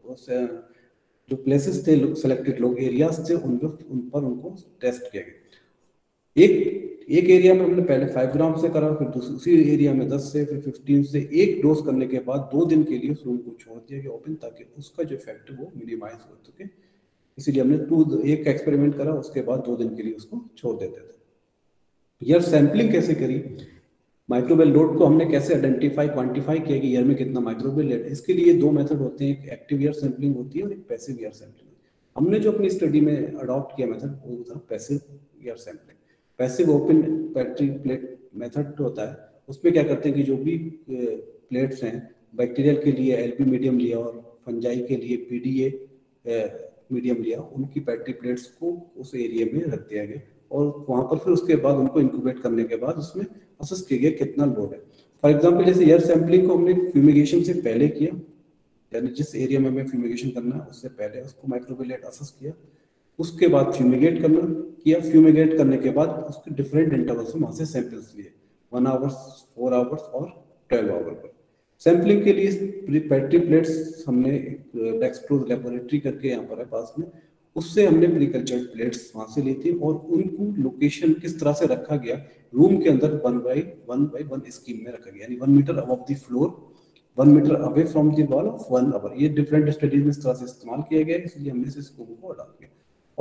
जो प्लेसेस थे सेलेक्टेड लोग एरियाज थे उन पर उन पर उनको टेस्ट किया गया। एक एक एरिया में हमने पहले फाइव ग्राम से करा, फिर दूसरी एरिया में दस से, फिर फिफ्टीन से। एक डोज करने के बाद दो दिन के लिए उस रूम को छोड़ दिया गया ओपन, ताकि उसका जो इफेक्ट है वो मिनिमाइज हो सके। इसीलिए हमने टू एक एक्सपेरिमेंट करा, उसके बाद दो दिन के लिए उसको छोड़ देते थे। यार सैंपलिंग कैसे करी, माइक्रोवेल लोड को हमने कैसे आइडेंटिफाई क्वांटिफाई किया कि ईयर में कितना माइक्रोवेल लोड। इसके लिए दो मेथड होते हैं, एक एक्टिव ईयर सैंपलिंग होती है और एक पैसिव ईयर सैंपलिंग। हमने जो अपनी स्टडी में अडॉप्ट किया मेथड वो था passive air sampling. Passive open petri plate method होता है, उसमें क्या करते हैं कि जो भी प्लेट्स हैं, बैक्टीरियल के लिए एलबी मीडियम लिया और फंजाई के लिए पीडीए मीडियम लिया, उनकी बैटरी प्लेट्स को उस एरिया में रख दिया गया और वहां पर फिर उसके बाद उनको इंक्यूबेट करने के बाद उसमें असेस किया गया कितना लोड है। फॉर एग्जांपल जैसे एयर सैंपलिंग को हमने फ्यूमिगेशन से पहले किया, यानी जिस एरिया में हमें फ्यूमिगेशन करना है उससे पहले उसको माइक्रोवेल लोड असेस किया। उसके बाद फ्यूमिगेट करना किया, फ्यूमिगेट करने के बाद उसके डिफरेंट इंटरवल से वहां से सैंपल्स लिए, वन आवर्स, फोर आवर्स और ट्वेल्व आवर पर। सैंपलिंग के लिए बैटरी प्लेट्स हमने डेक्सट्रोज लेबोरेटरी करके यहाँ पर है पास में, उससे हमने प्रीकल्चर्ड प्लेट्स वहां से ली थी और उनको लोकेशन किस तरह से रखा गया, रूम के अंदर one by one by one scheme में रखा गया, यानी one metre above the floor, one metre away from the wall of one hour. ये डिफरेंट स्टडीज में इस तरह से इस्तेमाल किया गया, इसलिए हमने इस स्कीम को अडॉप्ट किया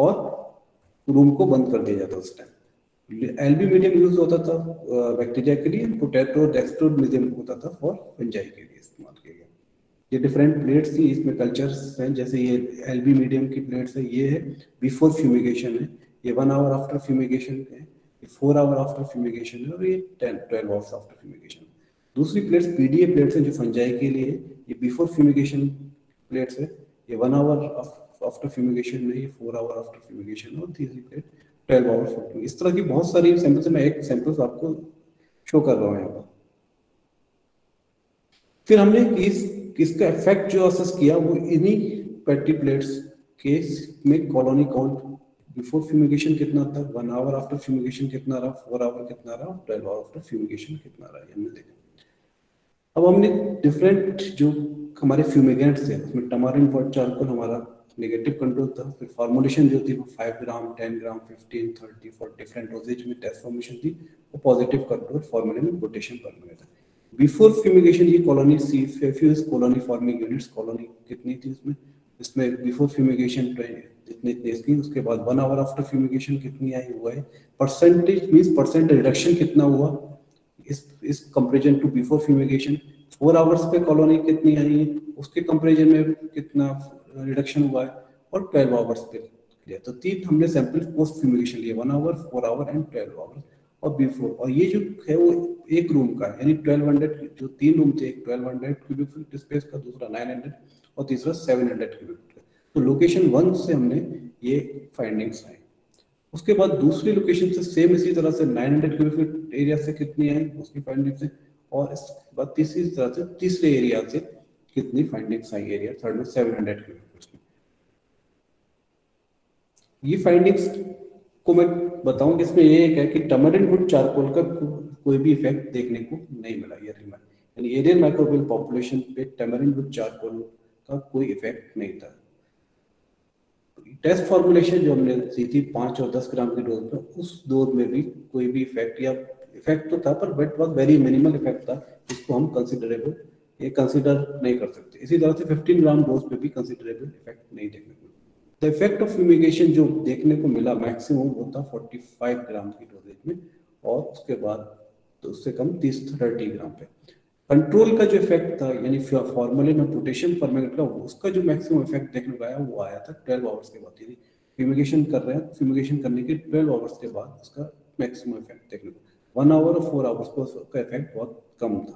और रूम को बंद कर दिया जाता उस टाइम। एलबी मीडियम यूज होता था बैक्टीरिया के लिए, पोटैटो डेक्सट्रोज मीडियम होता था फॉर फंजाई के लिए इस्तेमाल किया गया। ये डिफरेंट प्लेट्स थी, इसमें कल्चर्स हैं, जैसे ये एलबी मीडियम की प्लेट्स है, ये है बिफोर फ्यूमिगेशन है, ये वन आवर आफ्टर फ्यूमिगेशन है, ये फोर आवर आफ्टर फ्यूमिगेशन है और ये ten twelve hours after fumigation. दूसरी प्लेट्स पीडीए प्लेट्स हैं जो फंजाई के लिए, ये बिफोर फ्यूमिगेशन प्लेट्स है, ये वन आवर आफ्टर फ्यूमिगेशन है, ये फोर आवर आफ्टर फ्यूमिगेशन और तीसरी प्लेट ट्वेल्व आवर्स। इस तरह की बहुत सारी सैंपल्स, मैं एक सैंपल्स आपको शो कर रहा हूँ यहाँ पर। फिर हमने इस इसका इफेक्ट जो असेस किया वो इन्हीं पैटी प्लेट्स के में कॉलोनी काउंट बिफोर फ्यूमिगेशन कितना था, वन आवर आफ्टर फ्यूमिगेशन कितना रहा, फोर आवर कितना रहा, ट्वेल्व आवर आफ्टर फ्यूमिगेशन कितना रहा, हमने देखा। अब हमने डिफरेंट जो हमारे फ्यूमिगेंट्स थे उसमें टमारिन वॉट चारकोल हमारा नेगेटिव कंट्रोल था, फिर फॉर्मुलेशन जो थी वो five gram, ten gram, fifteen, thirty for different doses में टेस्ट फॉर्मुलेशन थी, वो पॉजिटिव कंट्रोल फॉर्मुलेशन में पोटेशियम परमैंगनेट था। बिफोर फ्यूमिगेशन ये कॉलोनी सी फेफ्यूज कॉलोनी फॉर्मिंग यूनिट्स कॉलोनी कितनी थी इसमें, इसमें बिफोर फ्यूमिगेशन जितनी इतनी इसकी, उसके बाद वन आवर आफ्टर फ्यूमिगेशन कितनी आई हुआ है, परसेंटेज मींस परसेंट रिडक्शन कितना हुआ इस इस comparison to before fumigation, four hours पे कॉलोनी कितनी आई है उसके कंपैरिजन में कितना रिडक्शन हुआ है, और ट्वेल्व आवर्स पे लिया। तो तीन हमने सैंपल पोस्ट फ्यूमिगेशन लिए, one hour, four hour and twelve hour और बिफोर। और ये जो है वो एक रूम का है, यानी ट्वेल्व हंड्रेड, जो तीन रूम थे, एक twelve hundred cubic feet space का, दूसरा नाइन हंड्रेड और तीसरा सेवन हंड्रेड क्यूबिक फीट का। तो लोकेशन वन से हमने ये फाइंडिंग्स आई। उसके बाद दूसरी लोकेशन से सेम इसी तरह से nine hundred cubic feet area से कितनी आई उसकी फाइंडिंग्स है, और इसके बाद तीसरी तरह से तीसरे एरिया से कितनी फाइंडिंग्स आई एरिया थर्ड में सेवन हंड्रेड क्यूबिक फीट में। ये फाइंडिंग्स को मैं बताऊं कि इसमें ये एक है कि टमारिन वुड चारकोल का कोई भी इफेक्ट देखने को नहीं मिला, ये यानी एरियल माइक्रोबियल पॉपुलेशन पे टमारिन वुड चारकोल का कोई इफेक्ट नहीं था। टेस्ट फॉर्मुलेशन जो हमने दी थी पाँच और दस ग्राम की डोज में, उस डोज में भी कोई भी इफेक्ट या इफेक्ट तो था, पर बट बहुत वेरी मिनिमल इफेक्ट था, जिसको हम कंसिडरेबल ये कंसिडर नहीं कर सकते। इसी तरह से पंद्रह ग्राम डोज पे भी कंसिडरेबल इफेक्ट नहीं देखने को मिला। द इफेक्ट ऑफ फ्यूमिगेशन जो देखने को मिला मैक्सिमम वो था पैंतालीस ग्राम की डोजेज में, और उसके बाद तो उससे कम तीस तीस ग्राम पे। कंट्रोल का जो इफेक्ट था यानी फॉर्मलिन और पोटेशियम परमैंगनेट का, उसका जो मैक्सिमम इफेक्ट देखने को आया वो आया था बारह आवर्स के बाद। यानी फ्यूमिगेशन कर रहे हैं, फ्यूमिगेशन करने के बारह आवर्स के बाद उसका मैक्सिमम इफेक्ट देखने को, वन आवर और फोर आवर्स पर उसका इफेक्ट बहुत कम था।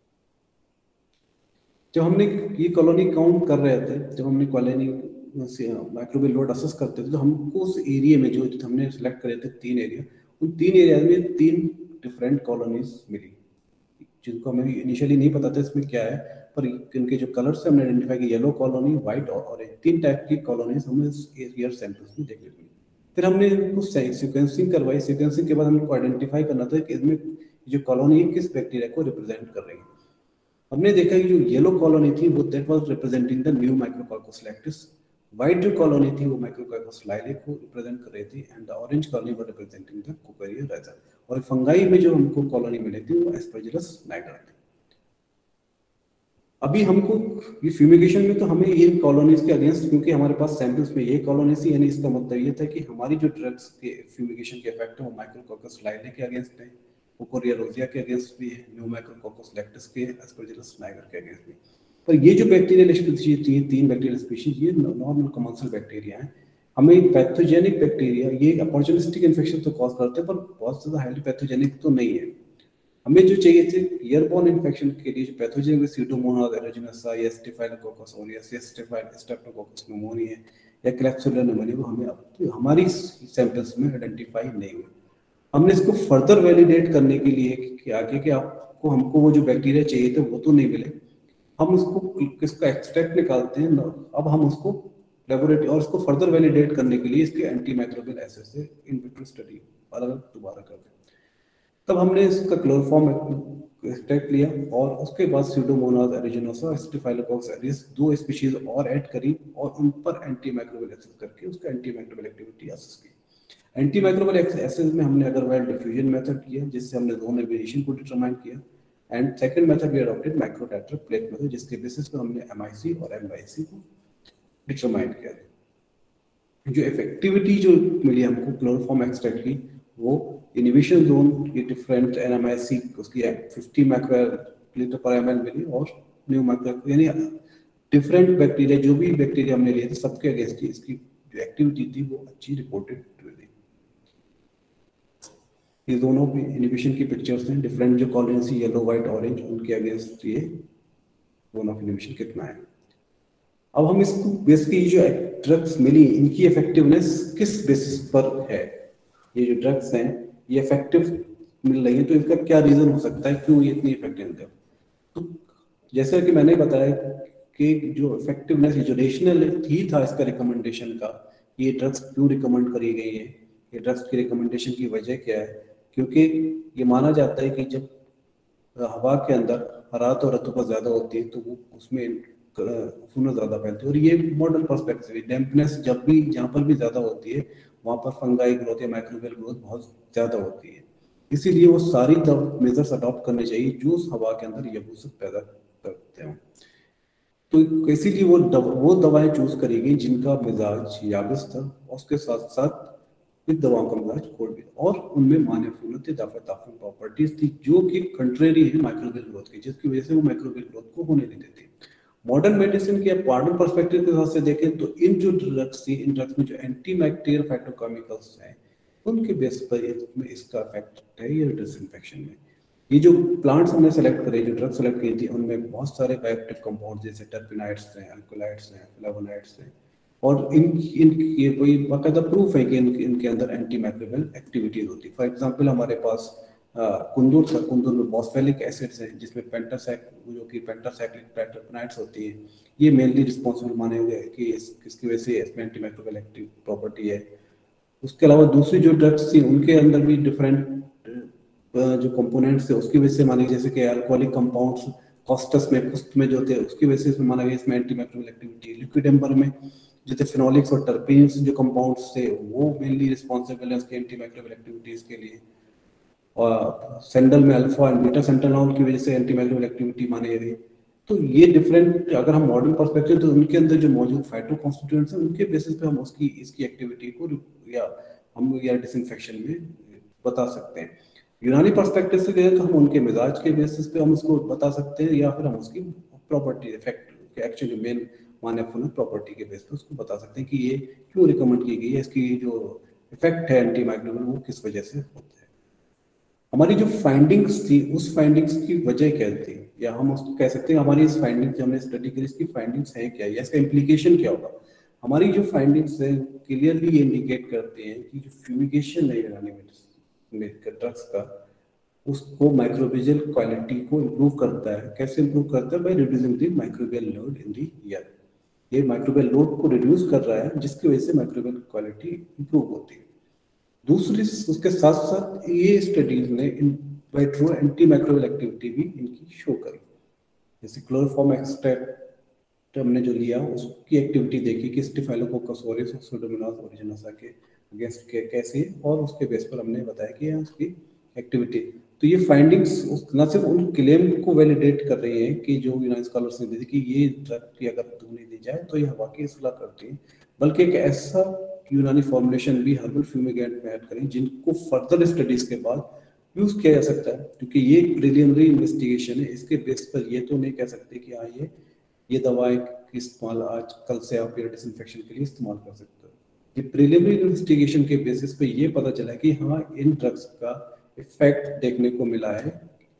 जब हमने ये कॉलोनी काउंट कर रहे थे, जब हमने कॉलोनी माइक्रोबियल लोड असेस करते थे, तो हमको उस एरिया में जो हमने सेलेक्ट करे थे तीन एरिया, उन तीन एरिया में तीन डिफरेंट कॉलोनीज मिली, जिनको हमें इनिशियली नहीं पता था इसमें क्या है, पर इनके जो कलर्स से हमने आइडेंटिफाई किया, येलो कॉलोनी, व्हाइट और ऑरेंज, तीन टाइप की कॉलोनीज हमें इस एयर सैंपल्स में देखने को मिली। फिर हमने इनको सीक्वेंसिंग करवाई। सीक्वेंसिंग के बाद हमको आइडेंटिफाई करना था कि इसमें जो कॉलोनी किस बैक्टीरिया को रिप्रेजेंट कर रही है। हमने देखा कि जो येलो कॉलोनी थी वो that was representing the new Micrococcus lactis, white जो कॉलोनी थी वो माइक्रोकॉकस लाइले को रिप्रेजेंट कर रही थी, and the orange colony was representing the Kocuria rhiza. और फंगाई में जो हमको कॉलोनी मिली थी वो एस्परजिलस नाइगर थी। अभी हमको ये फ्यूमिगेशन में तो हमें इन कॉलोनीज के अगेंस्ट, क्योंकि हमारे पास सैंपल्स में ये कॉलोनीज थी, यानी इसका मतलब ये था कि हमारी जो ड्रग्स के फ्यूमिगेशन के इफेक्ट है वो माइक्रोकॉकस लाइले के अगेंस्ट है, कोकारिया रोजिया के अगेंस्ट भी है, न्यू माइक्रोकॉकस लैक्टिस के, एस्परजिलस नाइगर के अगेंस्ट भी। पर ये जो बैक्टीरियल स्पीशीज थी, तीन बैक्टीरियल स्पीशीज, ये नॉर्मल कमर्शियल बैक्टीरिया हैं। हमें पैथोजेनिक बैक्टीरिया ये अपॉर्चुनिस्टिक इन्फेक्शन तो कॉज करते हैं, पर बहुत ज्यादा हाईली पैथोजेनिक तो नहीं है। हमें जो चाहिए थे एयरबोर्न इन्फेक्शन के लिए जो पैथोजेनिक सीडोमोनास एरोजिनसा या स्टेफाइलोकोकस ऑरियस या स्टेफाइलोकोकस निमोनिया या क्लैप्सुला निमोनिया, वो हमें अब हमारी सैंपल्स में आइडेंटिफाई नहीं हुए। हमने इसको फर्दर वैलिडेट करने के लिए क्या किया कि आपको हमको वो जो बैक्टीरिया चाहिए थे वो तो नहीं मिले, हम उसको किसका एक्सट्रैक्ट निकालते हैं, अब हम उसको लेबोरेटरी और उसको फर्दर वैलिडेट करने के लिए इसके एंटी माइक्रोबियल एसिड से इन विट्रो स्टडी अलग दोबारा करते हैं। तब हमने इसका क्लोरोफॉर्म एक्सट्रैक्ट लिया और उसके बाद स्यूडोमोनास एरिजिनोसा स्टेफाइलोकोकस एरिस दो स्पीशीज और ऐड करी और उन पर एंटी माइक्रोबियल एसिड करके उसका एंटी माइक्रोबियल एक्टिविटी असेस की। एंटी माइक्रोबियल एसिड में हमने अग्रवाल डिफ्यूजन मेथड किया, जिससे हमने दोनों वेरिएशन को डिटरमाइन किया, and second method we adopted microtitre plate method, जिसके बेसिस पर हमने एमआईसी और एमवाईसी को डिटरमाइन किया। जो इफेक्टिविटी जो मिली हमको क्लोरोफॉर्म एक्सट्रैक्ट की, वो इनहिबिशन जोन की डिफरेंट एनएमआईसी उसकी पचास माइक्रोलीटर पर एमएल मिली, और न्यू माइक्रो यानी डिफरेंट बैक्टीरिया जो भी बैक्टीरिया हमने लिए थे सबके अगेंस्ट इसकी जो एक्टिविटी थी वो अच्छी रिपोर्टेड हुई। ये दोनों भी इनहिबिशन की पिक्चर्स हैं, डिफरेंट जो कॉलोनीज येलो व्हाइट ऑरेंज, उनके अगेंस्ट ये जोन ऑफ इनहिबिशन कितना है। अब हम इसको बेसिकली जो ड्रग्स मिली इनकी इफेक्टिवनेस किस बेसिस पर है, ये जो ड्रग्स हैं ये इफेक्टिव मिल रही है तो इसका क्या रीजन हो सकता है, क्यों ये इतनी इफेक्टिव है। तो जैसा कि मैंने बताया कि जो इफेक्टिवनेस जो रेशनल ही था इसका रिकमेंडेशन का, ये ड्रग्स क्यों रिकमेंड करी गई है, ये ड्रग्स की रिकमेंडेशन की वजह क्या है, क्योंकि ये माना जाता है कि जब हवा के अंदर हरारत और रतूबत ज्यादा होती है तो वो उसमें फूना ज्यादा फैलती है, और ये मॉडर्न पर्सपेक्टिव है। डैम्पनेस जब भी जहाँ पर भी ज्यादा होती है वहाँ पर फंगाई ग्रोथ या माइक्रोबियल ग्रोथ बहुत ज्यादा होती है, इसीलिए वो सारी मेजर्स अडॉप्ट करने चाहिए जो उस हवा के अंदर यबूसत पैदा करते हैं। तो इसीलिए वो दव, वो दवाएं चूज करी गई जिनका मिजाज याबिस था, और उसके साथ साथ इन दवाओं का मिजाज कोल्ड भी, और उनमें मानेफूलत दाफताफन प्रॉपर्टीज थी जो कि कंट्रेरी है माइक्रोबियल ग्रोथ की, जिसकी वजह से वो माइक्रोबियल ग्रोथ को होने नहीं देती। मॉडर्न मेडिसिन के मॉडर्न पर्सपेक्टिव के हिसाब से देखें तो इन जो ड्रग्स थी, इन ड्रग्स में जो एंटी बैक्टीरियल फाइटोकेमिकल्स हैं उनके बेस पर इसमें इसका इफेक्ट है ये डिसइंफेक्शन में। ये जो प्लांट्स हमने सेलेक्ट करे, जो ड्रग सेलेक्ट की थी, उनमें बहुत सारे बायोएक्टिव कंपाउंड जैसे टर्पिनाइड्स हैं, अल्कोलाइड्स हैं, फ्लेवोनाइड्स हैं, और इन इन ये कोई बाकायदा प्रूफ है कि इन, इनके अंदर एंटी माइक्रोबियल एक्टिविटीज होती है। फॉर एग्जांपल हमारे पास कुंदूर था, कुंदूर में बॉस्फेलिक एसिड्स हैं जिसमें पेंटासाइक जो कि पेंटासाइक्लिक टर्पिनाइड्स होती है, ये मेनली रिस्पॉन्सिबल माने हुए कि इस, इसकी वजह से इसमें एंटी माइक्रोबियल एक्टिव प्रॉपर्टी है। उसके अलावा दूसरी जो ड्रग्स थी उनके अंदर भी डिफरेंट जो कंपोनेंट्स थे उसकी वजह से माने, जैसे कि अल्कोहलिक कंपाउंड्स कॉस्टस में कुस्त में जो थे उसकी वजह से इसमें माना गया इसमें anti microbial activity. Liquid amber में जैसे फिनोलिक्स और टर्पीन्स जो कंपाउंड्स थे वो मेनली रिस्पॉन्सिबल है उसके एंटी माइक्रोबियल एक्टिविटीज के लिए, और सेंडल में अल्फा एंड बीटा सेंटेनॉल की वजह से एंटी माइक्रोबियल एक्टिविटी मानी जाती है। तो ये डिफरेंट, अगर हम मॉडर्न पर्सपेक्टिव तो उनके अंदर जो मौजूद फाइटो कॉन्स्टिट्यूएंट्स हैं उनके बेसिस पे हम उसकी इसकी एक्टिविटी को या हम या डिसइंफेक्शन में बता सकते हैं। यूनानी पर्सपेक्टिव से गए तो हम उनके मिजाज के बेसिस पे हम उसको बता सकते हैं, या फिर हम उसकी प्रॉपर्टी इफेक्ट एक्चुअली मेन माने प्रॉपर्टी के बेस पे उसको बता सकते हैं कि ये क्यों रिकमेंड की गई है, इसकी जो इफेक्ट है एंटी माइक्रोबियल वो किस वजह से होता है। हमारी जो फाइंडिंग्स थी उस फाइंडिंग्स की वजह क्या थी, या हम उसको कह सकते हैं हमारी इस फाइंडिंग्स जो हमने स्टडी करी इसकी फाइंडिंग्स है क्या, या इसका इम्प्लीकेशन क्या होगा। हमारी जो फाइंडिंग्स है क्लियरली ये इंडिकेट करते हैं कि जो फ्यूमिगेशन है यूनानी में ड्रग्स का, उसको माइक्रोबियल क्वालिटी को इम्प्रूव करता है। कैसे इम्प्रूव करता है? By reducing the microbial load in the air. ये माइक्रोबियल लोड को रिड्यूस कर रहा है जिसकी वजह से माइक्रोबियल क्वालिटी इम्प्रूव होती है। दूसरी उसके साथ साथ ये स्टडीज ने in vitro anti microbial activity भी इनकी शो करी। जैसे क्लोरोफॉर्म एक्सट्रैक्ट हमने जो लिया उसकी एक्टिविटी देखी कि स्टिफाइलोकोकस ऑरियस और सुडोमोनास ओरिजिनसा के अगेंस्ट के कैसे, और उसके बेस पर हमने बताया कि उसकी एक्टिविटी। तो ये फाइंडिंग्स न सिर्फ उन क्लेम को वैलिडेट कर रही है कि जो यूनानी स्कॉलर्स ने दी थी कि ये ड्रग की अगर धुनी दी जाए तो ये हवा की इसला करती है, बल्कि एक ऐसा यूनानी फॉर्मुलेशन भी हर्बल फ्यूमिगेंट में ऐड करें जिनको फर्दर स्टडीज के बाद यूज किया जा सकता है। क्योंकि ये प्रिलिमिनरी इन्वेस्टिगेशन है, इसके बेस पर ये तो नहीं कह सकते कि हाँ ये ये दवाई की इस्तेमाल आज कल से आप एयर डिसइंफेक्शन के लिए इस्तेमाल कर सकते हो। ये प्रिलिमिनरी इन्वेस्टिगेशन के बेसिस पे ये पता चला कि हाँ इन ड्रग्स का इफेक्ट देखने को मिला है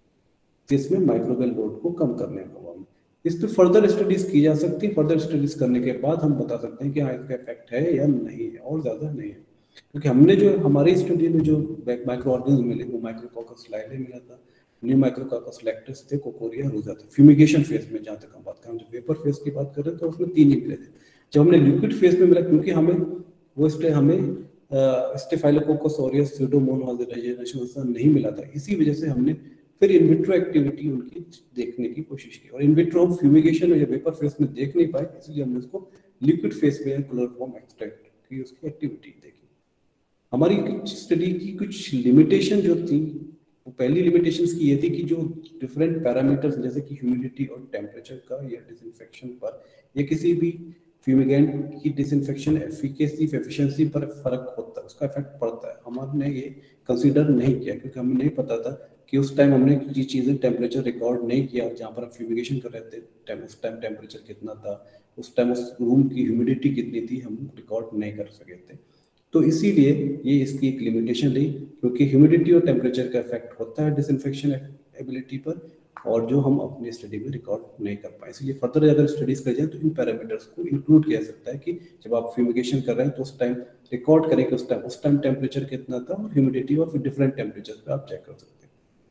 जिसमें माइक्रोबियल लोड को कम करने का हुआ। इस पर फर्दर स्टडीज की जा सकती है। फर्दर स्टडीज करने के बाद हम बता सकते हैं कि हाँ इसका इफेक्ट है या नहीं है, और ज्यादा नहीं है। क्योंकि हमने जो हमारी स्टडी में जो माइक्रो ऑर्गेनिज्म मिले वो माइक्रोकोकस लाइले मिला था, न्यू माइक्रोकोकस लैक्टिस थे, कोकोरिया रोजा थे। फ्यूमिगेशन फेज में जहाँ तक हम बात करें, जब वेपर फेज की बात करें तो उसमें तीन ही मिले थे। जब हमने लिक्विड फेज में मिला, क्योंकि हमें वो इसलिए हमें स्टिफाइलोकोकस ऑरियस स्यूडोमोनास ओरिजिनसा नहीं मिला था, इसी वजह से हमने फिर इनविट्रो एक्टिविटी उनकी देखने की कोशिश की। और इनविट्रो हम फ्यूमिगेशन में या वेपर फेज में देख नहीं पाए, इसलिए हमने उसको लिक्विड फेज में क्लोरोफॉर्म एक्सट्रैक्ट की उसकी एक्टिविटी देखी। हमारी स्टडी की कुछ लिमिटेशन जो थी, वो पहली लिमिटेशंस की ये थी कि जो डिफरेंट पैरामीटर्स जैसे कि ह्यूमिडिटी और टेम्परेचर का या डिसइंफेक्शन पर या किसी भी फ्यूमिगेंट की डिसइंफेक्शन एफिकेसी एफिशिएंसी पर फर्क होता है, उसका इफेक्ट पड़ता है। हमने ये कंसीडर नहीं किया क्योंकि हमें नहीं पता था कि उस टाइम हमने ये चीज़ें टेम्परेचर रिकॉर्ड नहीं किया जहाँ पर हम फ्यूमिगेशन कर रहे थे। उस टाइम टेम्परेचर कितना था, उस टाइम उस रूम की ह्यूमिडिटी कितनी थी, हम रिकॉर्ड नहीं कर सके थे। तो इसीलिए ये इसकी एक लिमिटेशन रही, क्योंकि ह्यूमिडिटी और टेम्परेचर का इफेक्ट होता है डिसइंफेक्शन एबिलिटी पर, और जो हम अपनी स्टडी में रिकॉर्ड नहीं कर पाए। इसलिए फर्दर अगर स्टडीज कर जाए तो इन पैरामीटर्स को इंक्लूड किया सकता है कि जब आप फ्यूमिगेशन कर रहे हैं तो उस टाइम रिकॉर्ड करें कि उस टाइम उस टाइम टेम्परेचर कितना था और ह्यूमिडिटी, और फिर डिफरेंट टेम्परेचर पे आप चेक कर सकते हैं।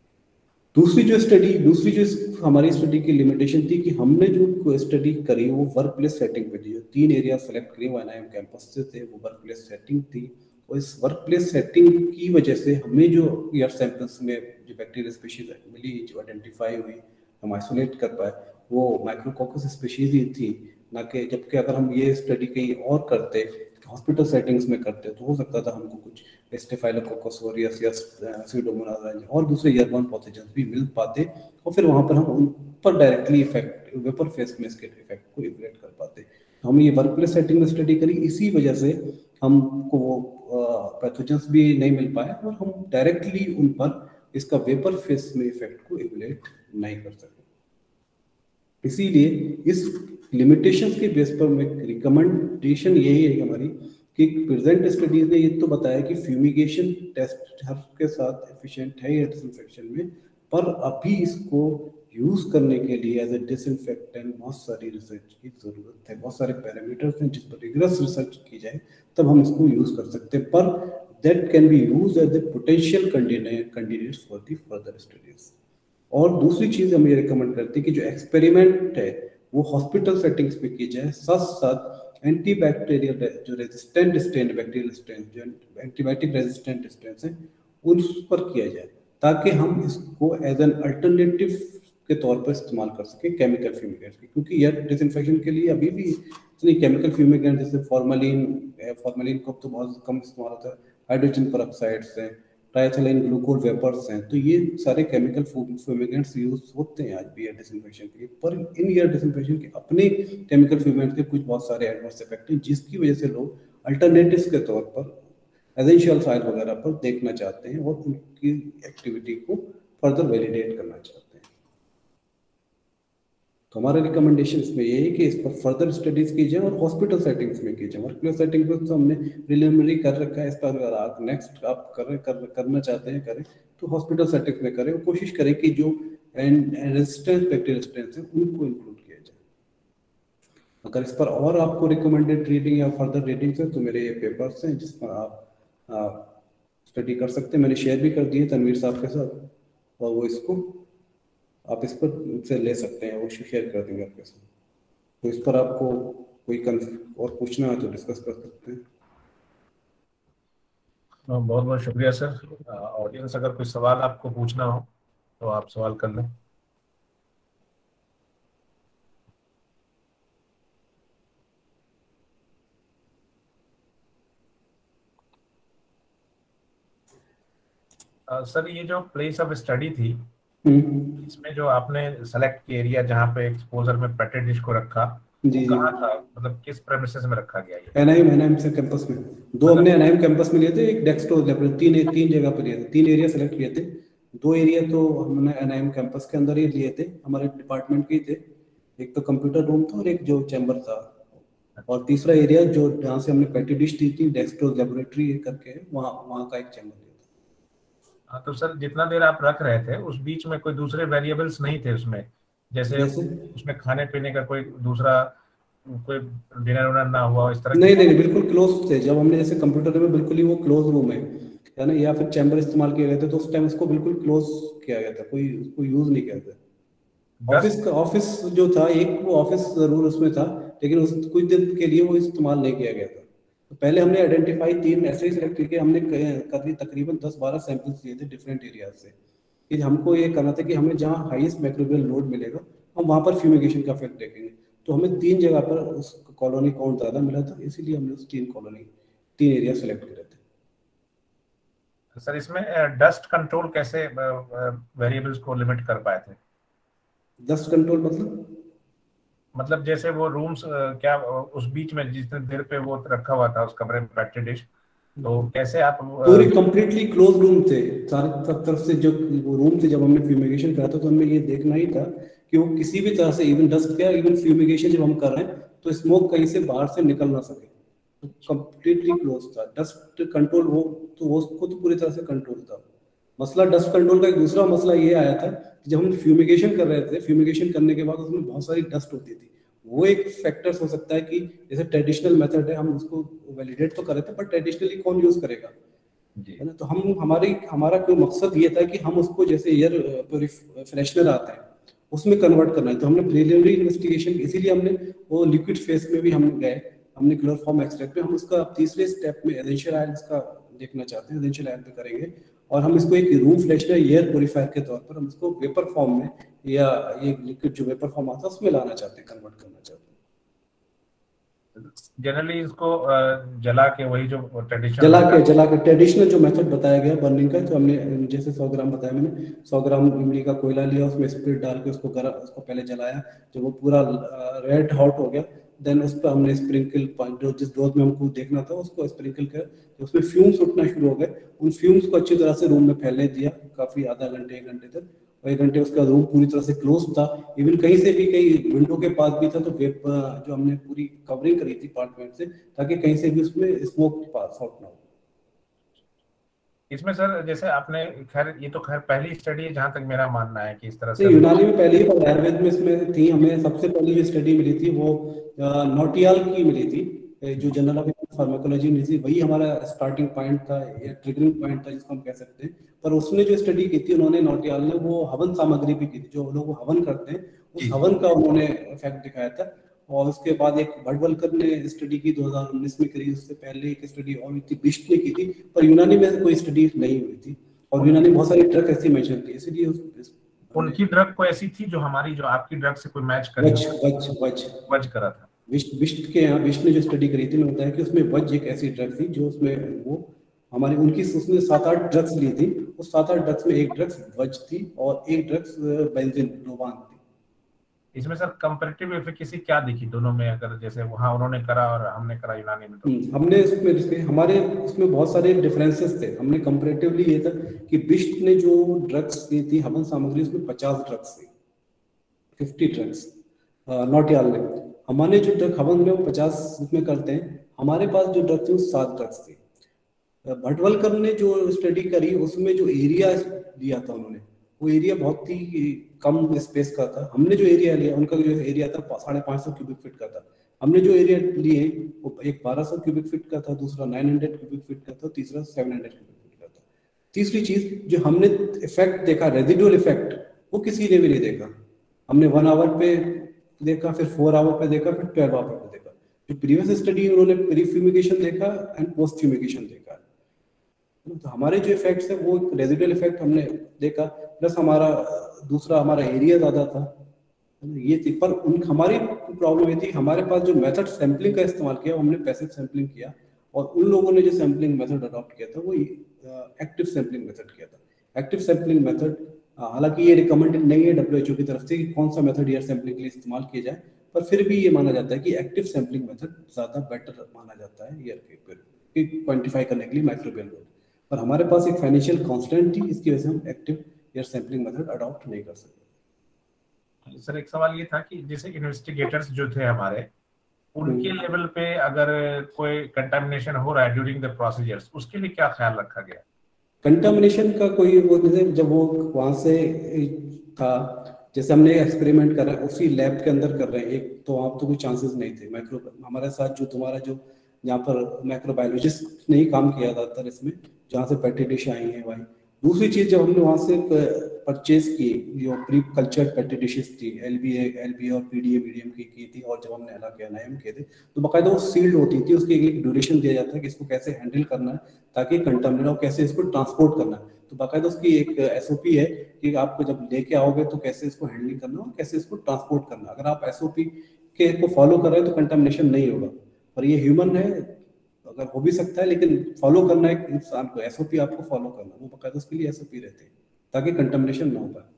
दूसरी जो स्टडी दूसरी जो हमारी स्टडी की लिमिटेशन थी कि हमने जो स्टडी करी वो वर्क प्लेस सेटिंग पे थी। जो तीन एरिया सेलेक्ट करी वो एनआईएम कैंपस से थे, वो वर्क प्लेस सेटिंग थी। और इस वर्क प्लेस सेटिंग की वजह से हमें जो एयर सैंपल्स में जो बैक्टीरियल स्पीशीज मिली, जो आइडेंटिफाई हुई, हम आइसोलेट कर पाए, वो माइक्रोकोकस स्पीशीज ही थी, ना कि जबकि अगर हम ये स्टडी कहीं और करते, हॉस्पिटल सेटिंग्स में करते, तो हो सकता था हमको कुछ स्टिफाइलोकोकस ऑरियस या स्यूडोमोनास और दूसरे एयरबोर्न पैथोजेंस भी मिल पाते, और फिर वहाँ पर हम उन पर डायरेक्टली इफेक्ट वेपर फेज में इसके इफेक्ट को इवैल्यूएट कर पाते। तो हम ये वर्क प्लेस सेटिंग में स्टडी करी, इसी वजह से हमको वो पैथोजेंस भी नहीं मिल पाए और हम डायरेक्टली उन पर इसका वेपर फेज में इफेक्ट को इवैल्यूएट नहीं कर सके। इसीलिए इस लिमिटेशंस के बेस पर मैं रिकमेंडेशन यही है हमारी कि प्रेजेंट स्टडीज ने ये तो बताया कि फ्यूमिगेशन टेस्ट हर के साथ एफिशिएंट है एयर डिसइंफेक्शन में, पर अभी इसको यूज करने के लिए एज ए डिसइंफेक्टेंट बहुत सारी रिसर्च की जरूरत है, बहुत सारे पैरामीटर्स हैं जिस पर रिगरस रिसर्च की जाए तब हम इसको यूज कर सकते हैं, पर that can be use as a potential candidates for the further studies. और दूसरी चीज हम ये रिकमेंड करते हैं कि जो एक्सपेरिमेंट है वो हॉस्पिटल सेटिंग्स पे की जाए, साथ साथ एंटीबैक्टीरियल जो रेजिस्टेंट स्ट्रेन बैक्टीरियल स्ट्रेन जो एंटीबायोटिक रेजिस्टेंट स्ट्रेन है उन पर किया जाए, ताकि हम इसको एज एन अल्टरनेटिव के तौर पर इस्तेमाल कर सके केमिकल फ्यूमिगेंट्स की, क्योंकि एयर डिसइंफेक्शन के लिए अभी भी इतनी केमिकल फ्यूमिगेंट जैसे फॉर्मलिन, फॉर्मलिन को तो बहुत कम इस्तेमाल होता है, हाइड्रोजन पेरोक्साइड्स हैं, ट्राइथिलीन ग्लूकोल वेपर्स हैं, तो ये सारे केमिकल फ्यूमिगेंट्स यूज होते हैं आज भी एयर डिसइंफेक्शन के लिए। पर इन एयर डिसइंफेक्शन के अपने केमिकल फ्यूमिगेंट्स के कुछ बहुत सारे एडवर्स इफेक्ट हैं, जिसकी वजह से लोग अल्टरनेटिव्स के तौर पर एसेंशियल ऑयल वगैरह पर देखना चाहते हैं और उनकी एक्टिविटी को फर्दर वैलिडेट करना चाहते हैं। तो हमारा रिकमेंडेशन इसमें ये है कि इस पर फर्दर स्टडीज की जाए और हॉस्पिटल सेटिंग्स में की जाए। वर्कप्लेस सेटिंग पर तो हमने प्रिलिमिनरी कर रखा है, इस पर अगर आप नेक्स्ट आप कर, कर करना चाहते हैं करें तो हॉस्पिटल सेटिंग में करें और कोशिश करें कि जो रेजिस्टेंस बैक्टीरियल स्ट्रेंस है उनको इंक्लूड किया जाए। अगर इस पर और आपको रिकमेंडेड रीडिंग या फर्दर रीडिंग्स है तो मेरे ये पेपर्स हैं जिस पर आप स्टडी कर सकते हैं, मैंने शेयर भी कर दिए तनवीर साहब के साथ, और वो इसको आप इस पर से ले सकते हैं, वो शेयर कर देंगे आपके साथ। तो इस पर आपको कोई कंफ्यूज और पूछना है तो डिस्कस कर सकते हैं।
बहुत बहुत शुक्रिया सर। ऑडियंस अगर कोई सवाल आपको पूछना हो तो आप सवाल कर लें। सर ये जो प्लेस ऑफ स्टडी थी इसमें जो आपने सेलेक्ट किया एरिया जहाँ पे एक्सपोजर में पेट्री डिश को रखा,
जी
वो कहाँ था, मतलब किस प्रेमिसेस में रखा गया ये?
एनआईएम एनआईएम से कैंपस में दो हमने एनआईएम कैंपस में लिए थे, एक डेस्कटॉप लैब, तीन तीन जगह पे लिए थे, तीन एरिया सेलेक्ट किए थे। दो एरिया तो हमने एनआईएम कैंपस के अंदर ही लिए थे, हमारे डिपार्टमेंट के ही थे, एक तो कंप्यूटर रूम था और एक जो चैम्बर था, और तीसरा एरिया जो जहाँ से हमने पेट्री डिश दी थी डेस्कटॉप लेबोरेटरी करके, वहाँ वहाँ का एक चैम्बर।
हाँ तो सर जितना देर आप रख रहे थे उस बीच में कोई दूसरे वेरिएबल्स नहीं थे उसमें, जैसे, जैसे? उसमें खाने पीने का कोई दूसरा कोई डिनर विनर ना हुआ इस तरह?
नहीं नहीं बिल्कुल क्लोज थे। जब हमने जैसे कंप्यूटर में बिल्कुल ही वो क्लोज रूम है है ना, या फिर चैम्बर इस्तेमाल किए गए थे तो उस टाइम उसको बिल्कुल क्लोज किया गया था, कोई उसको यूज नहीं किया था। ऑफिस का ऑफिस जो था एक वो ऑफिस जरूर उसमें था, लेकिन उस कुछ दिन के लिए वो इस्तेमाल नहीं किया गया था। तो पहले हमने आइडेंटिफाई तीन ऐसे ही सिलेक्ट किए, हमने करीब तकरीबन दस बारह सैंपल्स लिए थे डिफरेंट एरियाज से, कि हमको ये करना था कि हमें जहाँ हाईएस्ट माइक्रोबियल लोड मिलेगा हम वहाँ पर फ्यूमिगेशन का इफेक्ट देखेंगे। तो हमें तीन जगह पर उस कॉलोनी काउंट ज़्यादा मिला था, इसीलिए हमने उस तीन कॉलोनी तीन एरिया सेलेक्ट करे थे।
सर इसमें डस्ट कंट्रोल कैसे वेरिएबल्स को लिमिट कर पाए थे?
डस्ट कंट्रोल मतलब
मतलब जैसे वो रूम्स क्या उस बीच में जितने देर पे वो रखा हुआ था उस कमरे में पेट्री डिश, तो कैसे आप
पूरी कंप्लीटली क्लोज रूम थे सारे तरफ से, जो वो रूम थे जब हमने फ्यूमिगेशन करा था तो हमें ये देखना ही था कि वो किसी भी तरह से इवन डस्ट क्या इवन फ्यूमिगेशन जब हम कर रहे हैं तो स्मोक कहीं से बाहर से निकल ना सके, तो कंप्लीटली क्लोज था। डस्ट कंट्रोल वो तो वो उसको तो पूरी तरह से कंट्रोल था। मसला डस्ट कंट्रोल का एक दूसरा मसला ये आया था कि जब हम फ्यूमिगेशन कर रहे थे, फ्यूमिगेशन करने के बाद उसमें बहुत सारी डस्ट होती थी, वो एक फैक्टर्स हो सकता है कि जैसे ट्रेडिशनल मेथड है हम उसको वैलिडेट तो कर रहे थे पर ट्रेडिशनली कौन यूज करेगा, है ना। तो हम हमारी हमारा कोई मकसद ये था कि हम उसको जैसे एयर फ्रेशनर आता है उसमें कन्वर्ट करना है। तो हमने प्रीलिमिनरी इन्वेस्टिगेशन इसीलिए हमने वो लिक्विड फेस में भी हम गए, हमने क्लोरोफॉर्म एक्सट्रैक्ट में हम उसका तीसरे स्टेप में एसेंशियल ऑयल्स का देखना चाहते हैं, एसेंशियल ऑयल पे करेंगे और हम इसको एक रूम फ्रेशनर एयर प्योरीफायर के तौर पर हम इसको वेपर फॉर्म में या ये लिक्विड जो वेपर फॉर्म आता है उसमें लाना चाहते हैं, कन्वर्ट करना चाहते हैं।
जनरली इसको जला के वही जो ट्रेडिशनल
जला के जला के ट्रेडिशनल जो मेथड बताया गया बर्निंग का, तो हमने जैसे सौ ग्राम बताया मैंने, सौ ग्राम इमली का कोयला लिया, उसमें स्पिरिट डाल के उसको गरम उसको पहले जलाया, जब वो पूरा रेड हॉट हो गया देन उस पर हमने स्प्रिंकल जो जिस डोज में हमको देखना था उसको स्प्रिंकल कर, उसमें फ्यूम्स उठना शुरू हो गए, उन फ्यूम्स को अच्छी तरह से रूम में फैलने दिया काफी आधा घंटे एक घंटे तक, और एक घंटे उसका रूम पूरी तरह से क्लोज था, इवन कहीं से भी कहीं विंडो के पास भी था, तो वेप जो हमने पूरी कवरिंग करी थी अपार्टमेंट से ताकि कहीं से भी उसमें स्मोक पास आउट ना हो।
इसमें सर जैसे आपने खैर ये तो खैर पहली स्टडी है जहां तक मेरा मानना है कि इस तरह
से यूनानी में पहली ही आयुर्वेद में इसमें थी, हमें सबसे पहली जो स्टडी मिली थी वो नोटियाल की मिली थी, जो जनरल ऑफ फार्माकोलॉजी मिली थी, वही हमारा स्टार्टिंग पॉइंट था या ट्रिगरिंग पॉइंट था जिसको हम कह सकते हैं। पर उसने जो स्टडी की थी उन्होंने नोटियाल ने वो हवन सामग्री भी की थी, जो लोग हवन करते हैं उस हवन का उन्होंने इफेक्ट दिखाया था। और उसके बाद एक भटवलकर ने स्टडी की दो हज़ार उन्नीस में करी, उससे पहले एक स्टडी और हुई थी बिष्ट ने की थी, पर यूनानी में कोई स्टडी नहीं हुई थी और यूनानी बहुत सारी ट्रक ऐसी मेंशन थी, इसलिए
उनकी ड्रग को ऐसी थी जो हमारी जो आपकी ड्रग से कोई मैच करी
वज वज वज
वज करा था।
विष्ट विष्ट के यहाँ विष्ट ने जो स्टडी करी थी, मैं बताया कि उसमें वज एक ऐसी ड्रग थी जो उसमें वो हमारी उनकी उसने सात आठ ड्रग्स ली थी, उस सात आठ ड्रग्स में एक ड्रग्स वज थी और एक ड्रग्स बेंजीन रोबान थी।
इसमें सर कंपैरेटिव एफिकेसी क्या दिखी दोनों में, अगर जैसे वहाँ उन्होंने करा और हमने करा यूनानी में? तो
हमने इसमें इसमें हमारे उसमें बहुत सारे डिफरेंसेस थे। हमने कंपैरेटिवली ये था कि बिष्ट ने जो ड्रग्स दी थी हवन सामग्री, उसमें पचास ड्रग्स थी, फिफ्टी ड्रग्स नॉट याल ने। हमारे जो ड्रग हवन में वो पचास में करते हैं, हमारे पास जो ड्रग थी वो सात ड्रग्स थी। भटवलकर ने जो स्टडी करी उसमें जो एरिया दिया था उन्होंने, वो एरिया बहुत ही कम स्पेस का था। हमने जो एरिया लिया, उनका जो एरिया था साढ़े पाँच सौ क्यूबिक फीट का था। हमने जो एरिया लिए वो एक बारह सौ क्यूबिक फीट का था, दूसरा नौ सौ क्यूबिक फीट का था, तीसरा सात सौ क्यूबिक फीट का था। तीसरी चीज जो हमने इफेक्ट देखा, रेजिडुअल इफेक्ट, वो किसी ने भी नहीं देखा। हमने वन आवर पे देखा, फिर फोर आवर पे देखा, फिर ट्वेल्व आवर पे देखा। जो प्रीवियस स्टडी उन्होंने प्री फ्यूमिगेशन देखा एंड पोस्ट फ्यूमिगेशन देखा। तो हमारे जो इफेक्ट्स है वो रेजिडुअल इफेक्ट हमने देखा, प्लस हमारा दूसरा हमारा एरिया ज्यादा था, ये थी। पर उन हमारी प्रॉब्लम ये थी, हमारे पास जो मेथड सैंपलिंग का इस्तेमाल किया हमने पैसिव सैंपलिंग किया, और उन लोगों ने जो सैंपलिंग मेथड अडॉप्ट किया था वो एक्टिव सैंपलिंग मेथड किया था। एक्टिव सैंपलिंग मेथड हालांकि ये रिकमेंडेड नहीं है डब्ल्यूएचओ की तरफ से कि कौन सा मेथड एयर सैंपलिंग के लिए इस्तेमाल किया जाए, पर फिर भी ये माना जाता है कि एक्टिव सैंपलिंग मेथड ज्यादा बेटर माना जाता है एयर के क्वांटिफाई करने के लिए माइक्रोबियल लोड। पर हमारे पास एक फाइनेंशियल कांस्टेंट थी, इसकी वजह से हम active air sampling method adopt नहीं कर सकते।
सर एक सवाल ये था कि जैसे इन्वेस्टिगेटर्स जो थे हमारे, उनके लेवल पे अगर कोई कंटामिनेशन हो रहा है ड्यूरिंग द प्रोसीजर्स, उसके लिए क्या ख्याल रखा गया?
कंटामिनेशन का कोई वो नहीं, जब वो वहां से था, जैसे हमने एक्सपेरिमेंट करा उसी लैब के अंदर कर रहे हैं, एक तो वहाँ तो कोई चांसेस नहीं थे। माइक्रो हमारे साथ जो तुम्हारा जो यहाँ पर माइक्रोबायोलॉजिस्ट ने ही काम किया ज्यादातर इसमें, जहाँ से पेटी डिश आई है भाई। दूसरी चीज, जब हमने वहाँ से परचेज की जो प्री कल्चर्ड पेटी डिशेस थी, एलबीए एलबीए और पीडीए मीडियम की की थी, और जब हमने अलग किया नाइम किए थे, तो बाकायदा वो सील्ड होती थी, उसकी एक ड्यूरेशन दिया जाता है कि इसको कैसे हैंडल करना है ताकि कंटामिनेट हो, कैसे इसको ट्रांसपोर्ट करना है। तो बाकायदा उसकी एक एसओपी है कि आपको जब लेके आओगे तो कैसे इसको हैंडलिंग करना और कैसे इसको ट्रांसपोर्ट करना। अगर आप एसओपी के को फॉलो कर रहे हैं तो कंटामिनेशन नहीं होगा। पर ये ह्यूमन है, अगर हो भी सकता है, लेकिन फॉलो करना एक इंसान को, एसओपी आपको फॉलो करना, वो बाकायदा उसके लिए एसओपी रहती है ताकि कंटामिनेशन ना हो पाए।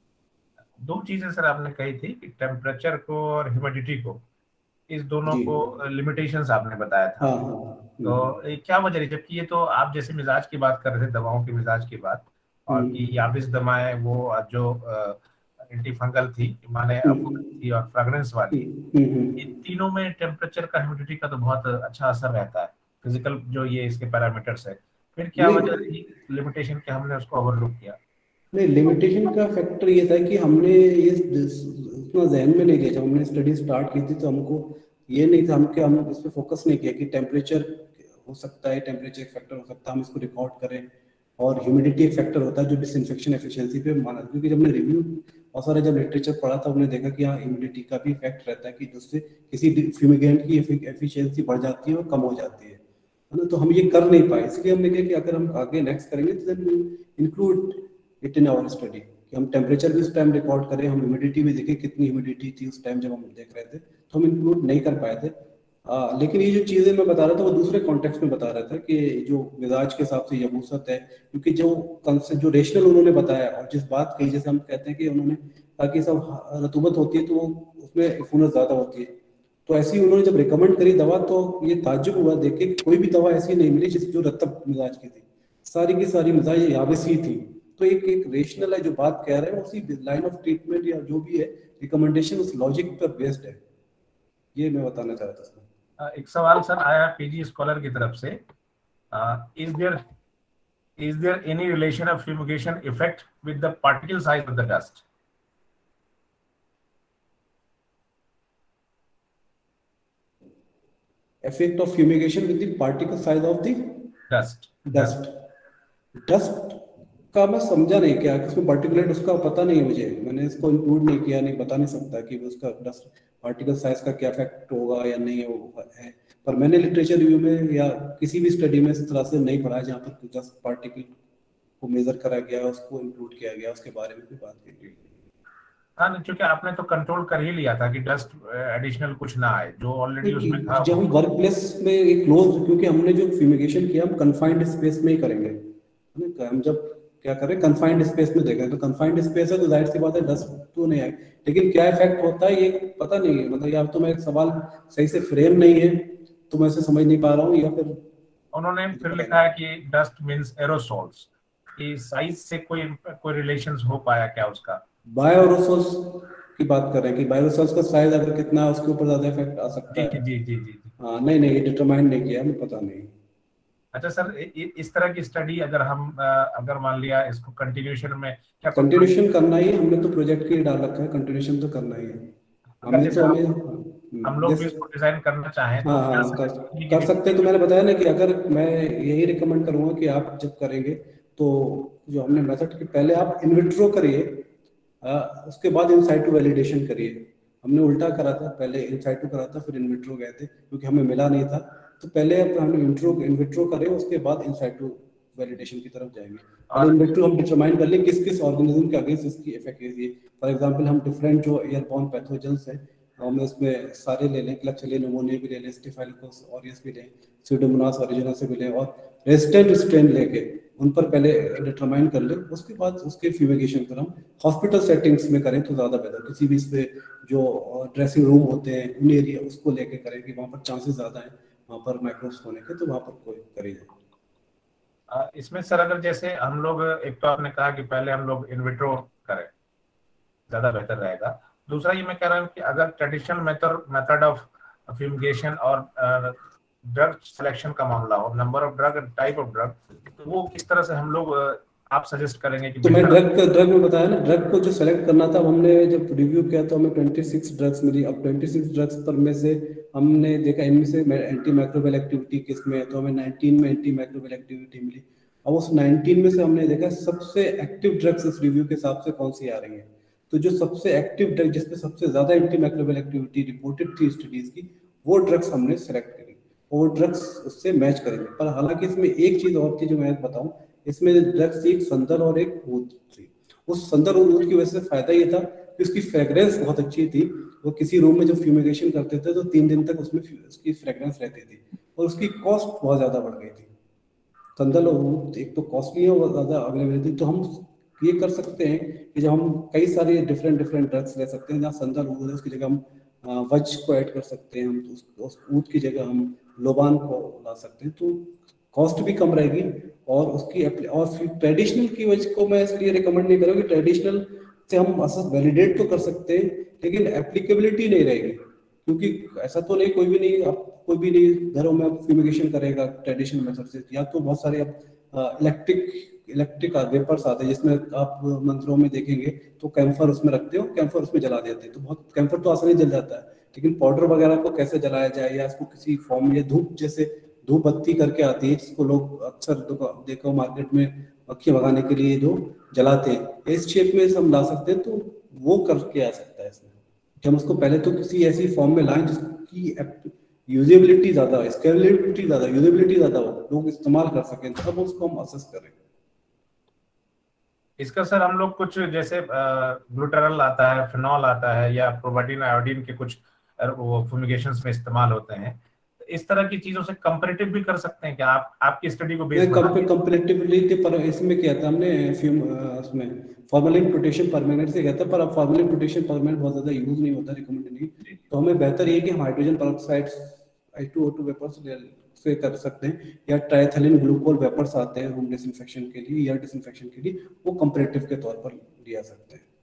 दो चीजें सर आपने कही थी कि टेम्परेचर को और ह्यूमिडिटी को, इस दोनों को लिमिटेशंस आपने बताया था।
हाँ, हाँ,
तो क्या वजह है, जबकि ये तो आप जैसे मिजाज की बात कर रहे थे, दवाओं के मिजाज की बात, और कि याबिस दवाएं वो जो एंटी फंगल थी, माने थी और फ्रेगरेंस वाली, इन तीनों में टेम्परेचर का ह्यूमिडिटी का तो बहुत अच्छा असर रहता है, फिजिकल जो ये इसके पैरामीटर्स है। फिर क्या वजह थी लिमिटेशन के हमने उसको ओवरलुक किया?
नहीं, लिमिटेशन का फैक्टर ये था कि हमने ये उतना जहन में नहीं लिया। जब हमने स्टडी स्टार्ट की थी तो हमको ये नहीं था, हमके हम इस पर फोकस नहीं किया कि टेम्परेचर हो सकता है, टेम्परेचर एक फैक्टर हो सकता है, हम इसको रिकॉर्ड करें, और ह्यूमिडिटी एक फैक्टर होता है जो डिसइंफेक्शन एफिशिएंसी पे माना। क्योंकि जब हमने रिव्यू बहुत सारे जब लिटरेचर पढ़ा था, हमने देखा कि हाँ ह्यूमिडिटी का भी इफेक्ट रहता है कि जिससे किसी फ्यूमिगेंट की एफिशिएंसी बढ़ जाती है और कम हो जाती है ना। तो हम ये कर नहीं पाए, इसलिए हमने कहा कि अगर हम आगे नेक्स्ट करेंगे तो include it in our study, कि हम टेम्परेचर भी उस टाइम रिकॉर्ड करें, हम ह्यूमिडिटी भी देखें कितनी ह्यूमिडिटी थी उस टाइम जब हम देख रहे थे, तो हम इंक्लूड नहीं कर पाए थे। आ, लेकिन ये जो चीजें मैं बता रहा था वो दूसरे कॉन्टेक्स्ट में बता रहा था कि जो मिजाज के हिसाब से यबूसत है, क्योंकि जो कंसेप्ट जो रेशनल उन्होंने बताया और जिस बात कही, जैसे हम कहते हैं कि उन्होंने कहा कि सब रतूबत होती है तो उसमें इफूनत ज्यादा होती है, तो ऐसी उन्होंने जब रिकमेंड करी दवा तो ये ताज्जुब हुआ देख के, कोई भी दवा ऐसी नहीं मिली जिस जो रतब मिजाज की थी, सारी की सारी मिजाज याबिसी थी। तो एक एक रेशनल है जो बात कह रहे हैं, उसी लाइन ऑफ ट्रीटमेंट या जो भी है रिकमेंडेशन उस लॉजिक पर बेस्ड है, ये मैं बताना चाह रहा था।
एक सवाल सर आया पीजी स्कॉलर की तरफ से, is there is there any relation of fumigation effect with the particle size of the dust?
Effect of fumigation with the particle size of the
dust.
Dust. Dust का मैं समझा नहीं क्या, उसमें पार्टिकुलेट उसका पता नहीं है मुझे, मैंने इसको इंक्लूड नहीं किया, नहीं बता नहीं सकता कि उसका डस्ट पार्टिकल साइज का क्या इफेक्ट होगा या नहीं होगा है। पर मैंने लिटरेचर रिव्यू में या किसी भी स्टडी में इस तरह से नहीं पढ़ा जहाँ पर डस्ट पार्टिकल को मेजर करा गया, उसको इंक्लूड किया गया, उसके बारे में भी बात की गई।
हाँ नहीं, क्योंकि आपने तो कंट्रोल कर ही लिया था कि डस्ट एडिशनल कुछ ना आए, जो ऑलरेडी उसमें था।
जब हम वर्क प्लेस में एक क्लोज, क्योंकि हमने जो फ्यूमिगेशन किया हम कंफाइंड स्पेस में ही करेंगे, है ना। हम जब क्या करें कंफाइंड स्पेस में देखें, तो कंफाइंड स्पेस है तो जाहिर सी बात है डस्ट तो नहीं आए, लेकिन क्या इफेक्ट होता है ये पता नहीं है। मतलब या तो मैं सवाल सही से फ्रेम नहीं है तो मैं इसे समझ नहीं पा रहा हूँ, या फिर
उन्होंने फिर लिखा है कि डस्ट मींस एरोसोल्स, कि साइज से कोई कोई रिलेशंस हो पाया क्या उसका?
बायोरोसोल्स की बात कर रहे हैं कि बायोरोसोल्स का साइज अगर कितना है उसके ऊपर ज्यादा इफेक्ट आ सकता
जी
है।
जी जी जी जी।
हाँ नहीं नहीं, ये डिटरमाइन नहीं किया, हमें पता नहीं।
अच्छा सर, इस तरह की स्टडी अगर हम अगर मान लिया इसको कंटिन्यूएशन में क्या
कंटिन्यूएशन करना ही, हमने तो प्रोजेक्ट के लिए डाल रखा है, कंटिन्यूएशन तो करना ही है
अगर
हमें।
जैसे
तो
हम
हमें
हम लोग भी
जैसे
इसको डिजाइन करना चाहें तो
हाँ
क्या
हाँ कर,
सजेस्ट
कर सकते हैं। तो मैंने बताया ना कि अगर मैं यही रिकमेंड करूंगा कि आप जब करेंगे तो जो हमने मेथड की, पहले आप इन विट्रो करिए, उसके बाद इन साइटू वैलिडेशन करिए। हमने उल्टा करा था, पहले इन साइटू करा था फिर इन विट्रो गए थे, क्योंकि हमें मिला नहीं था। तो पहले अब हमने इंट्रो इन विट्रो करें, उसके बाद इन साइटू वैलिडेशन की तरफ जाएंगे। पहले इन विट्रो हम डिटरमाइन कर ले किस किस ऑर्गेनिज्म के अगेंस्ट इसकी एफिकेसी है। फॉर एग्जांपल हम डिफरेंट जो एयरबॉर्न पैथोजेंस है हम इसमें सारे ले लें, क्लैक्सिलिया न्यूमोनिया भी ले लें, स्टेफाइलोकोकस ऑरियस भी लें, स्यूडोमोनास ओरिजिनस भी लें, और रेजिस्टेंट स्ट्रेन लेके उन पर पहले डिटरमाइन कर ले, उसके बाद उसके फ्यूमिगेशन पर हम हॉस्पिटल सेटिंग्स में करें तो ज़्यादा बेहतर। किसी भी इस पे जो ड्रेसिंग रूम होते हैं उन एरिया उसको लेके करें कि वहाँ पर चांसेस ज़्यादा हैं वहाँ पर माइक्रोब्स होने के, तो वहाँ पर कोई करे जाए।
इसमें सर अगर जैसे हम लोग, एक तो आपने कहा कि पहले हम लोग इन विट्रो करें ज्यादा बेहतर रहेगा, दूसरा ये मैं कह रहा हूँ कि अगर traditional method method of fumigation और ड्रग सिलेक्शन का मामला हो, number of drug, type of drug, तो वो किस तरह से हम लोग आप सजेस्ट करेंगे कि
तो मैं ड्रग ड्रग में बताया ना, ड्रग को जो सेलेक्ट करना था हमने जब रिव्यू किया तो हमें छब्बीस ड्रग्स मिली। अब छब्बीस ड्रग्स पर में से हमने देखा इनमें से एंटी माइक्रोबियल एक्टिविटी किसमें है, तो हमें उन्नीस में एंटी माइक्रोबियल एक्टिविटी मिली। अब उस उन्नीस में से हमने देखा सबसे एक्टिव ड्रग्स इस रिव्यू के हिसाब से कौन सी आ रही है, तो जो सबसे एक्टिव ड्रग जिसमें सबसे ज्यादा एंटी माइक्रोबियल एक्टिविटी रिपोर्टेड थी स्टडीज की, वो ड्रग्स हमने सेलेक्ट करी, वो ड्रग्स उससे मैच करेंगे। पर हालांकि इसमें एक चीज और थी जो मैं बताऊं, इसमें ड्रग्स एक संदल और एक ऊद थी। उस संदल और ऊद की वजह से फायदा ये था कि उसकी फ्रेग्रेंस बहुत अच्छी थी। वो किसी रूम में जब फ्यूमिगेशन करते थे तो तीन दिन तक उसमें उसकी फ्रेग्रेंस रहती थी, और उसकी कॉस्ट बहुत ज्यादा बढ़ गई थी। संदल और ऊद एक तो कॉस्टली है और ज्यादा अवेलेबल थी। तो हम ये कर सकते हैं कि जब हम कई सारे डिफरेंट डिफरेंट ड्रग्स ले सकते हैं, जहाँ संदल ऊद है उसकी जगह हम वज को ऐड कर सकते हैं, हम उस ऊद की जगह हम लोबान को ला सकते हैं, तो कॉस्ट भी कम रहेगी। और उसकी और फिर ट्रेडिशनल की वजह को मैं इसलिए रिकमेंड नहीं करूँगी, ट्रेडिशनल से हम असस वैलिडेट तो कर सकते हैं लेकिन एप्लीकेबिलिटी नहीं रहेगी, क्योंकि ऐसा तो नहीं कोई भी नहीं आप कोई भी नहीं घरों में फ्यूमिगेशन करेगा ट्रेडिशनल मेथड से। या तो बहुत सारे अब इलेक्ट्रिक इलेक्ट्रिक वेपर्स आते हैं जिसमें आप मंदिरों में देखेंगे तो कैंफर उसमें रखते हो, कैंफर उसमें जला देते हैं, तो बहुत कैंफर तो आसानी जल जाता है, लेकिन पाउडर वगैरह को कैसे जलाया जाए या इसको किसी फॉर्म में, धूप जैसे धूप बत्ती करके आती है जिसको लोग अक्सर देखो मार्केट में मक्खी भगाने के लिए जो जलाते हैं, इस शेप में हम ला सकते हैं, तो वो करके आ सकता है इसमें। हम उसको पहले तो किसी ऐसी फॉर्म में लाएं जिसकी यूजेबिलिटी ज्यादा हो, स्केलेबिलिटी ज्यादा, यूजेबिलिटी ज्यादा हो, लोग इस्तेमाल कर सकें, तब उसको हम असेस करें।
इसका सर हम लोग कुछ जैसे ग्लूटारल आता है, फिनॉल आता है, या प्रोबाडिन आयोडीन के कुछ वो फुमिगेशंस में इस्तेमाल होते हैं, इस तरह की चीजों से कंपैरेटिव भी कर सकते हैं क्या आप आपकी स्टडी को बेस
बना के? कंपैरेटिवली थे, पर इसमें क्या था हमने फ्यूम उसमें फॉर्मेलिन प्रोटेक्शन परमानेंट से किया था, पर अब फॉर्मेलिन प्रोटेक्शन परमानेंट बहुत ज्यादा यूज नहीं होता, रिकमेंड नहीं। तो हमें बेहतर ये कि हम hydrogen peroxide H two O two vapours से कर सकते हैं, या ट्राइथैलिन ग्लूकोल वेपर्स आते हैं रूम डिसइंफेक्शन के लिए या डिसइंफेक्शन के लिए, वो कंपैरेटिव के तौर पर लिया सकते हैं।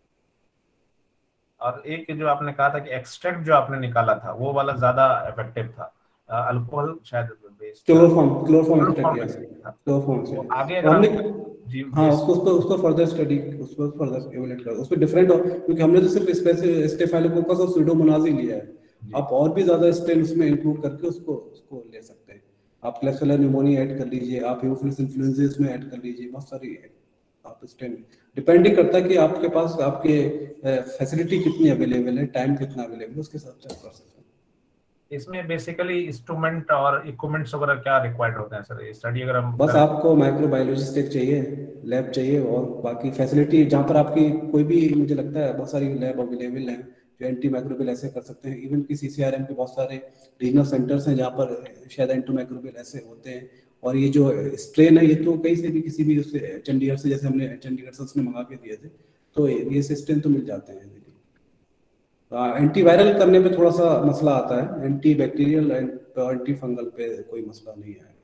और एक जो आपने कहा था कि एक्सट्रैक्ट जो आपने निकाला था वो वाला ज्यादा इफेक्टिव था, अल्कोहल शायद बेस्ड
क्लोरोफॉर्म क्लोरोफॉर्म एक्सट्रैक्ट किया क्लोरोफॉर्म से।
आगे
तो हमने
जी
हाँ उसको उसको उसको फर्दर स्टडी उसको फर्दर इवैल्यूएट कर, उसमें डिफरेंट, क्योंकि हमने तो सिर्फ स्पेसिफिक स्टेफाइलोकोकस और स्यूडोमोनास ही लिया है, आप और भी ज्यादा स्ट्रेन उसमें इंक्लूड करके उसको उसको ले सकते हैं। आप क्लैक्सिलिया न्यूमोनिया ऐड कर लीजिए, आप हीमोफिलस इन्फ्लुएंजा इसमें ऐड कर लीजिए, बहुत सारी आप स्ट्रेन डिपेंडिंग करता है कि आपके पास आपके फैसिलिटी कितनी अवेलेबल है, टाइम कितना अवेलेबल है, उसके हिसाब से आप कर सकते हैं।
इसमें बेसिकली इंस्ट्रूमेंट और इक्विपमेंट्स वगैरह क्या रिक्वायर्ड होते हैं सर, ये स्टडी अगर हम
बस आपको माइक्रोबायोलॉजिस्ट एक चाहिए, लैब चाहिए, और बाकी फैसिलिटी जहाँ पर आपकी कोई भी, मुझे लगता है बहुत सारी लैब अवेलेबल हैं जो एंटी माइक्रोबियल ऐसे कर सकते हैं। इवन की सीसीआरएम के बहुत सारे रीजनल सेंटर्स हैं जहाँ पर शायद एंटी माइक्रोबियल ऐसे होते हैं। और ये जो स्ट्रेन है ये तो कहीं से भी, किसी भी उससे, चंडीगढ़ से, जैसे हमने चंडीगढ़ से उसने मंगा के दिए थे, तो ये स्ट्रेन तो मिल जाते हैं। एंटीवायरल करने पे थोड़ा सा मसला आता है, antibacterial and antifungal पे कोई मसला नहीं है।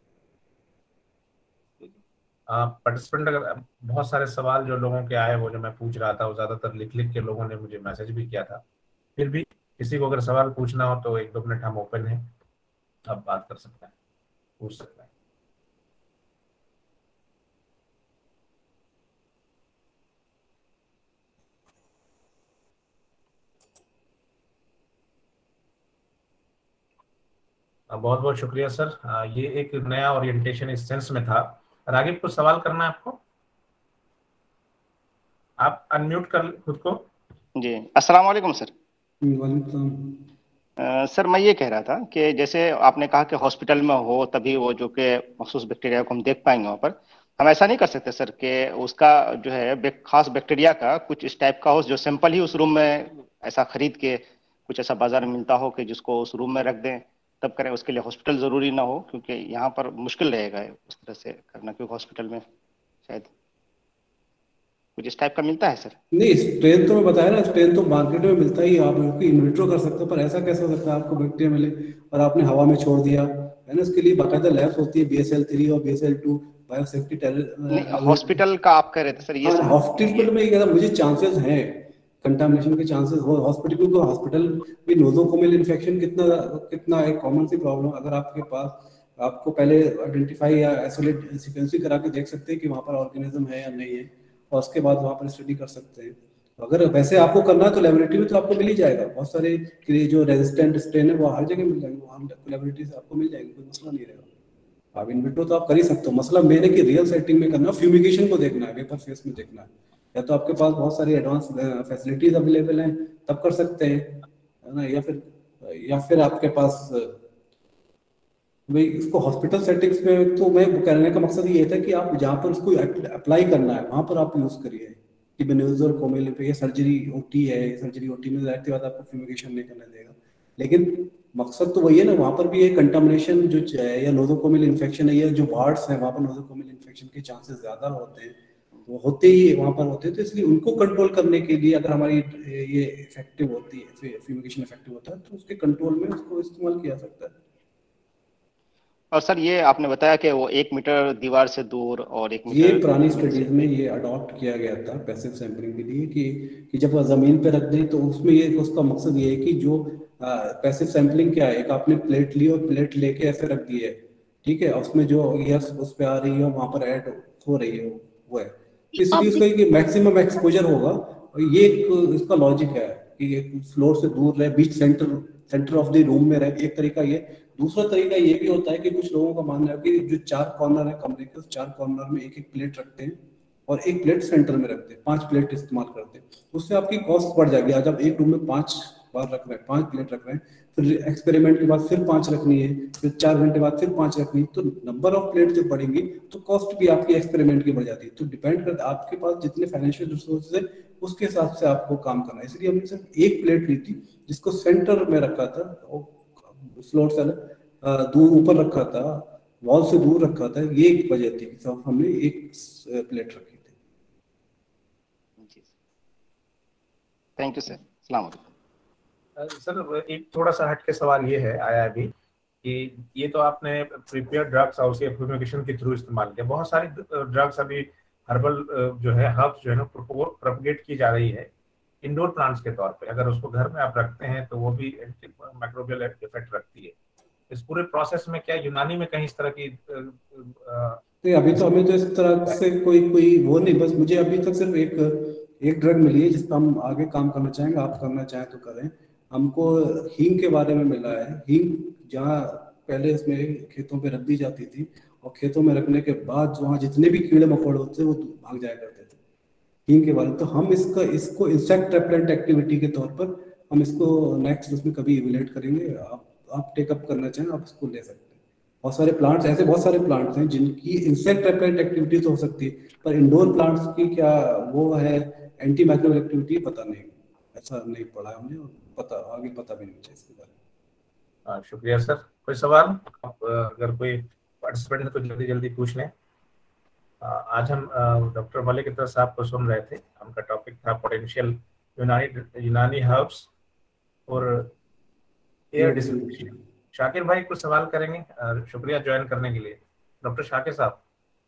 पार्टिसिपेंट अगर बहुत सारे सवाल जो लोगों के आए वो जो मैं पूछ रहा था वो ज्यादातर लिख लिख के लोगों ने मुझे मैसेज भी किया था। फिर भी किसी को अगर सवाल पूछना हो तो एक दो मिनट हम ओपन हैं, अब बात कर सकते हैं, पूछ सकते हैं। बहुत बहुत शुक्रिया सर, ये एक नया ओरिएंटेशन इस सेंस में था। रागिब कुछ सवाल करना है आपको, आप अनम्यूट कर खुद को।
जी अस्सलाम वालेकुम सर।
वालेकुम।
सर मैं ये कह रहा था कि जैसे आपने कहा कि हॉस्पिटल में हो तभी वो जो कि मखसूस बैक्टीरिया को हम देख पाएंगे वहाँ पर, हम ऐसा नहीं कर सकते सर कि उसका जो है खास बैक्टीरिया का कुछ इस टाइप का हो जो सैंपल ही उस रूम में ऐसा खरीद के कुछ ऐसा बाजार में मिलता हो कि जिसको उस रूम में रख दें तब करें, उसके लिए हॉस्पिटल जरूरी ना हो? क्योंकि यहाँ पर मुश्किल रहेगा उस तरह से करना, क्योंकि हॉस्पिटल में शायद कुछ इस टाइप का मिलता है सर।
नहीं, स्ट्रेन तो मैं बताया ना, स्ट्रेन तो मार्केट में मिलता ही, आप उसकी इन्विट्रो कर सकते हो, पर ऐसा कैसे हो सकता है आपको बैक्टीरिया मिले और आपने हवा में छोड़ दिया है ना? इसके लिए बाकायदा लैब्स होती है, बी एस एल थ्री और B S L two biosafety terror.
Hospital का आप कह रहे थे सर, ये
हॉस्पिटल में ये मुझे चांसेस हैं कंटामिनेशन के चांसेस हो हॉस्पिटल, क्योंकि हॉस्पिटल में नोजोकोमियल इन्फेक्शन कितना कितना एक कॉमन सी प्रॉब्लम। अगर आपके पास, आपको पहले आइडेंटिफाई या आइसोलेट सीक्वेंसिंग करा के देख सकते हैं कि वहाँ पर ऑर्गेनिज्म है या नहीं है, और उसके बाद वहाँ पर स्टडी कर सकते हैं। अगर वैसे आपको करना है तो लेबोरेटरी में तो आपको मिल ही जाएगा, बहुत सारे जो रेजिस्टेंट स्ट्रेन है वो हर जगह मिल जाएंगे, वहाँ लेबोरेटरी से आपको मिल जाएंगे, कोई मसला नहीं रहेगा। आप इन विट्रो तो आप कर ही सकते हो, मसला मेरे की रियल सेटिंग में करना, फ्यूमिगेशन को देखना है, वेपर फेस में देखना है, या तो आपके पास बहुत सारी एडवांस फैसिलिटीज अवेलेबल हैं तब कर सकते हैं, है ना, या फिर या फिर आपके पास भाई इसको हॉस्पिटल सेटिंग्स में, तो मैं कहने का मकसद ये था कि आप जहाँ पर उसको अप्लाई करना है वहाँ पर आप यूज करिए कि बेन्जोइल कोमेल पे, सर्जरी ओटी है, सर्जरी ओटी में जाहिर सी बात आपको फ्यूमिगेशन नहीं करने देगा, लेकिन मकसद तो वही है ना, वहाँ पर भी ये कंटामिनेशन जो है या नोजोकोमियल इन्फेक्शन है, या जो वार्ड्स है वहाँ पर नोजोकोमियल इन्फेक्शन के चांसेस ज्यादा होते हैं, वो होते ही वहाँ पर होते हैं। तो इसलिए उनको कंट्रोल करने के लिए अगर हमारी ये इफेक्टिव होती है, फ्यूमिगेशन इफेक्टिव होता है, तो उसके कंट्रोल में उसको इस्तेमाल किया सकता है।
और सर ये आपने बताया कि वो एक मीटर दीवार से दूर और एक मीटर,
ये पुरानी स्टडीज में ये अडॉप्ट किया गया था पैसिव सैंपलिंग के लिए कि कि जब जमीन पे रख दें तो उसमें ये, उसका मकसद ये है कि जो पैसिव सैंपलिंग क्या है, एक आपने प्लेट ली और प्लेट लेके ऐसे रख दी है, ठीक है, उसमें जो एयर्स उस पे आ रही है वहां पर ऐड हो रही है वो है, इसलिए उसका मैक्सिमम एक्सपोजर होगा। ये एक इसका लॉजिक है कि एक फ्लोर से दूर रहे, बीच centre centre of the room में रहे, एक तरीका ये। दूसरा तरीका ये भी होता है कि कुछ लोगों का मानना है कि जो चार कॉर्नर है कमरे के, उस चार कॉर्नर में एक एक प्लेट रखते हैं और एक प्लेट सेंटर में रखते हैं, पांच प्लेट इस्तेमाल करते हैं, उससे आपकी कॉस्ट बढ़ जाएगी। आज आप एक रूम में पांच बार रख रहे हैं, पांच प्लेट रख रहे हैं, फिर एक्सपेरिमेंट के बाद फिर पांच रखनी है, फिर चार घंटे बाद फिर पांच रखनी है, तो नंबर ऑफ प्लेट जब बढ़ेंगी तो कॉस्ट भी आपकी एक्सपेरिमेंट की बढ़ जाती है। तो डिपेंड करता है आपके पास जितने फाइनेंशियल रिसोर्सेज है उसके हिसाब से आपको काम करना है। इसलिए हमने सिर्फ एक प्लेट ली थी जिसको सेंटर में रखा था, फ्लोर से दूर ऊपर रखा था, वॉल से दूर रखा था, ये एक वजह थी कि हमने एक प्लेट रखी थी।
थैंक यू सर, अस्सलाम वालेकुम।
सर एक थोड़ा सा हटके सवाल ये है आया अभी कि ये तो आपने प्रिपेयर ड्रग्स और उसके फ्यूमिगेशन के थ्रू इस्तेमाल किया, बहुत सारी ड्रग्स अभी हर्बल जो है हर्ब्स जो है ना प्रोपगेट की जा रही है इंडोर प्लांट्स के तौर पे, अगर उसको घर में आप रखते हैं तो वो भी एंटी माइक्रोबियल इफेक्ट रखती है। इस पूरे प्रोसेस में क्या यूनानी में कहीं इस तरह की
नहीं, अभी तो हमें तो इस तरह से कोई कोई वो नहीं, बस मुझे अभी तक सिर्फ एक एक ड्रग मिली है जिस पर हम आगे काम करना चाहेंगे, आप करना चाहें तो करें। हमको हींग के बारे में मिला है। हींग जहाँ पहले इसमें खेतों पे रख दी जाती थी और खेतों में रखने के बाद वहाँ जितने भी कीड़े मकोड़े होते थे वो भाग जाया करते थे, हींग के बारे में। तो हम इसका इसको इंसेक्ट रेपेलेंट एक्टिविटी के तौर पर हम इसको नेक्स्ट उसमें कभी इवेल्युएट करेंगे। आप आप टेकअप करना चाहें आप इसको ले सकते हैं। बहुत सारे प्लांट्स ऐसे बहुत सारे प्लांट्स हैं जिनकी इंसेक्ट रेपेलेंट एक्टिविटीज हो सकती है, पर इंडोर प्लांट्स की क्या वो है एंटी माइक्रोबियल एक्टिविटी पता नहीं, ऐसा नहीं पढ़ा है हमने और पता आगे पता भी नहीं मुझे इसके बारे में।
शुक्रिया सर। कोई सवाल आप अगर कोई पार्टिसिपेंट है तो जल्दी जल्दी पूछ लें। आज हम डॉक्टर मलिक इत्तर साहब को सुन रहे थे, उनका टॉपिक था पोटेंशियल यूनानी यूनानी हर्ब्स और एयर डिसइंफेक्शन। शाकिर भाई कुछ सवाल करेंगे? शुक्रिया ज्वाइन करने के लिए डॉक्टर शाकिर साहब।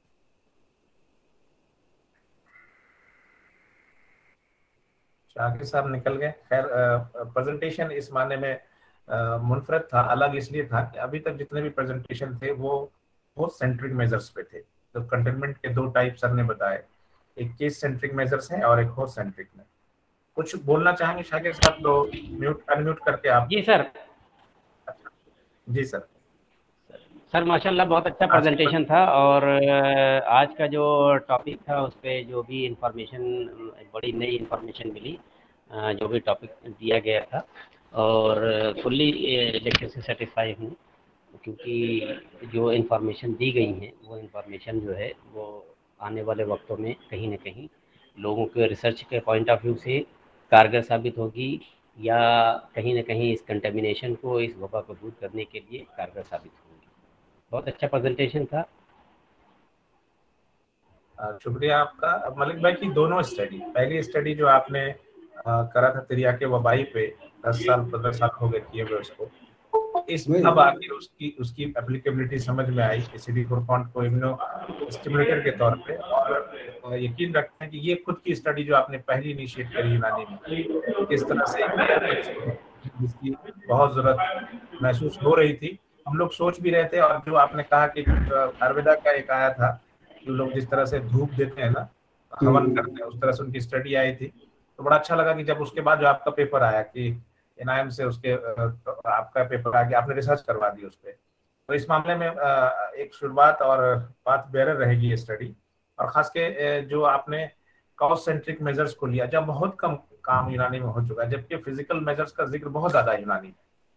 शाकिर साहब निकल गए। खैर प्रेजेंटेशन इस माने में मुनफरद था, अलग इसलिए था कि अभी तक जितने भी प्रेजेंटेशन थे वो होस्ट सेंट्रिक मेजर्स पे थे। तो कंटेनमेंट के दो टाइप सर ने बताए, एक केस सेंट्रिक मेजर्स हैं और एक होस्ट सेंट्रिक में। कुछ बोलना चाहेंगे शाकिर साहब तो म्यूट अनम्यूट करके आप।
जी सर।
जी सर।
सर माशाल्लाह बहुत अच्छा प्रेजेंटेशन था और आज का जो टॉपिक था उस पर जो भी इंफॉर्मेशन, बड़ी नई इंफॉर्मेशन मिली, जो भी टॉपिक दिया गया था, और फुल्ली लेक्चर से सेटिस्फाई हूँ क्योंकि जो इंफॉर्मेशन दी गई हैं वो इंफॉर्मेशन जो है वो आने वाले वक्तों में कहीं ना कहीं लोगों के रिसर्च के पॉइंट ऑफ व्यू से कारगर साबित होगी या कहीं ना कहीं इस कंटेमिनेशन को, इस वबा को दूर करने के लिए कारगर साबित होंगी। बहुत अच्छा प्रेजेंटेशन था।
शुक्रिया आपका। मलिक भाई की दोनों स्टडी, पहली स्टडी जो आपने आ, करा था तिरियाके वबाई पे, दस साल पंद्रह साल हो गए किए हुए उसको, इस अब आखिर उसकी उसकी एप्लीकेबिलिटी समझ में आई कि सिडिक्रोफॉन्ट को इम्यूनो स्टिमुलेटर के तौर पे, और यकीन रखते हैं कि ये खुद की स्टडी जो आपने पहली इनिशिएट करी यूनानी में, किस तरह से जिसकी बहुत जरूरत महसूस हो रही थी, हम लोग सोच भी रहे थे। और जो आपने कहा कि आयुर्वेदा का एक आया था कि लोग जिस तरह से धूप देते हैं ना, हवन करते हैं, उस तरह से उनकी स्टडी आई थी। तो बड़ा अच्छा लगा कि जब उसके बाद जो आपका पेपर आया कि एनआईएम से उसके तो आपका पेपर आ गया, आपने रिसर्च करवा दी उस पर। तो इस मामले में एक शुरुआत और पाथ बेरर रहेगी ये स्टडी। और खास के जो आपने कॉस्ट सेंट्रिक मेजर्स को लिया, जब बहुत कम काम यूनानी में हो चुका है, जबकि फिजिकल मेजर्स का जिक्र बहुत ज्यादा है यूनानी में,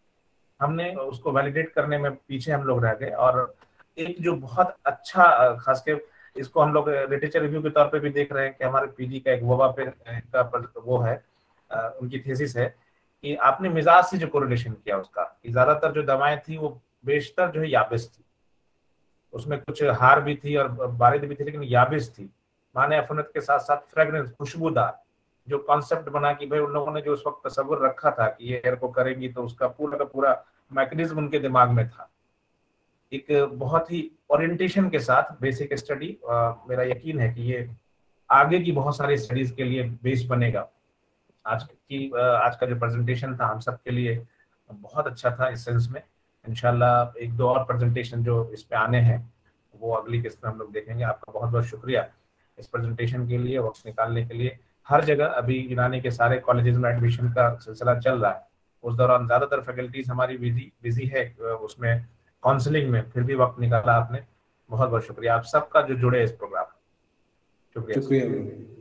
हमने उसको वैलिडेट करने में पीछे हम लोग रह गए। और एक जो बहुत अच्छा, खास के इसको हम लोग लिटरेचर रिव्यू के तौर पे भी देख रहे हैं कि हमारे पीजी का एक वबा पे का वो है, उनकी थीसिस है कि आपने मिजाज से जो कोरिलेशन किया उसका, कि ज्यादातर जो दवाएं थी वो बेशतर जो है याबिस थी, उसमें कुछ हार भी थी और बारिद भी थी, लेकिन याबिस थी, माने अफनत के साथ साथ फ्रेगनेंस, खुशबूदार। जो कॉन्सेप्ट बना कि भाई उन लोगों ने जो उस वक्त तस्वुर रखा था कि ये एयर को करेंगी, तो उसका पूरा का पूरा मैकेनिज्म उनके दिमाग में था। एक बहुत ही ओरिएंटेशन के साथ बेसिक स्टडी, मेरा यकीन है कि ये आगे की बहुत सारी स्टडीज के लिए बेस बनेगा। आज की आज का जो प्रेजेंटेशन था हम सब के लिए बहुत अच्छा था इस सेंस में। इंशाल्लाह एक दो और प्रेजेंटेशन जो इस पे आने हैं वो अगली किस्त में हम लोग देखेंगे। आपका बहुत बहुत शुक्रिया इस प्रेजेंटेशन के लिए, वक्त निकालने के लिए। हर जगह अभी यूनानी के सारे कॉलेजेस में एडमिशन का सिलसिला चल रहा है, उस दौरान ज्यादातर फैकल्टीज हमारी बिजी बिजी है उसमें काउंसलिंग में, फिर भी वक्त निकाला आपने, बहुत बहुत शुक्रिया आप सबका जो जुड़े इस प्रोग्राम। शुक्रिया।
शुक्रिया।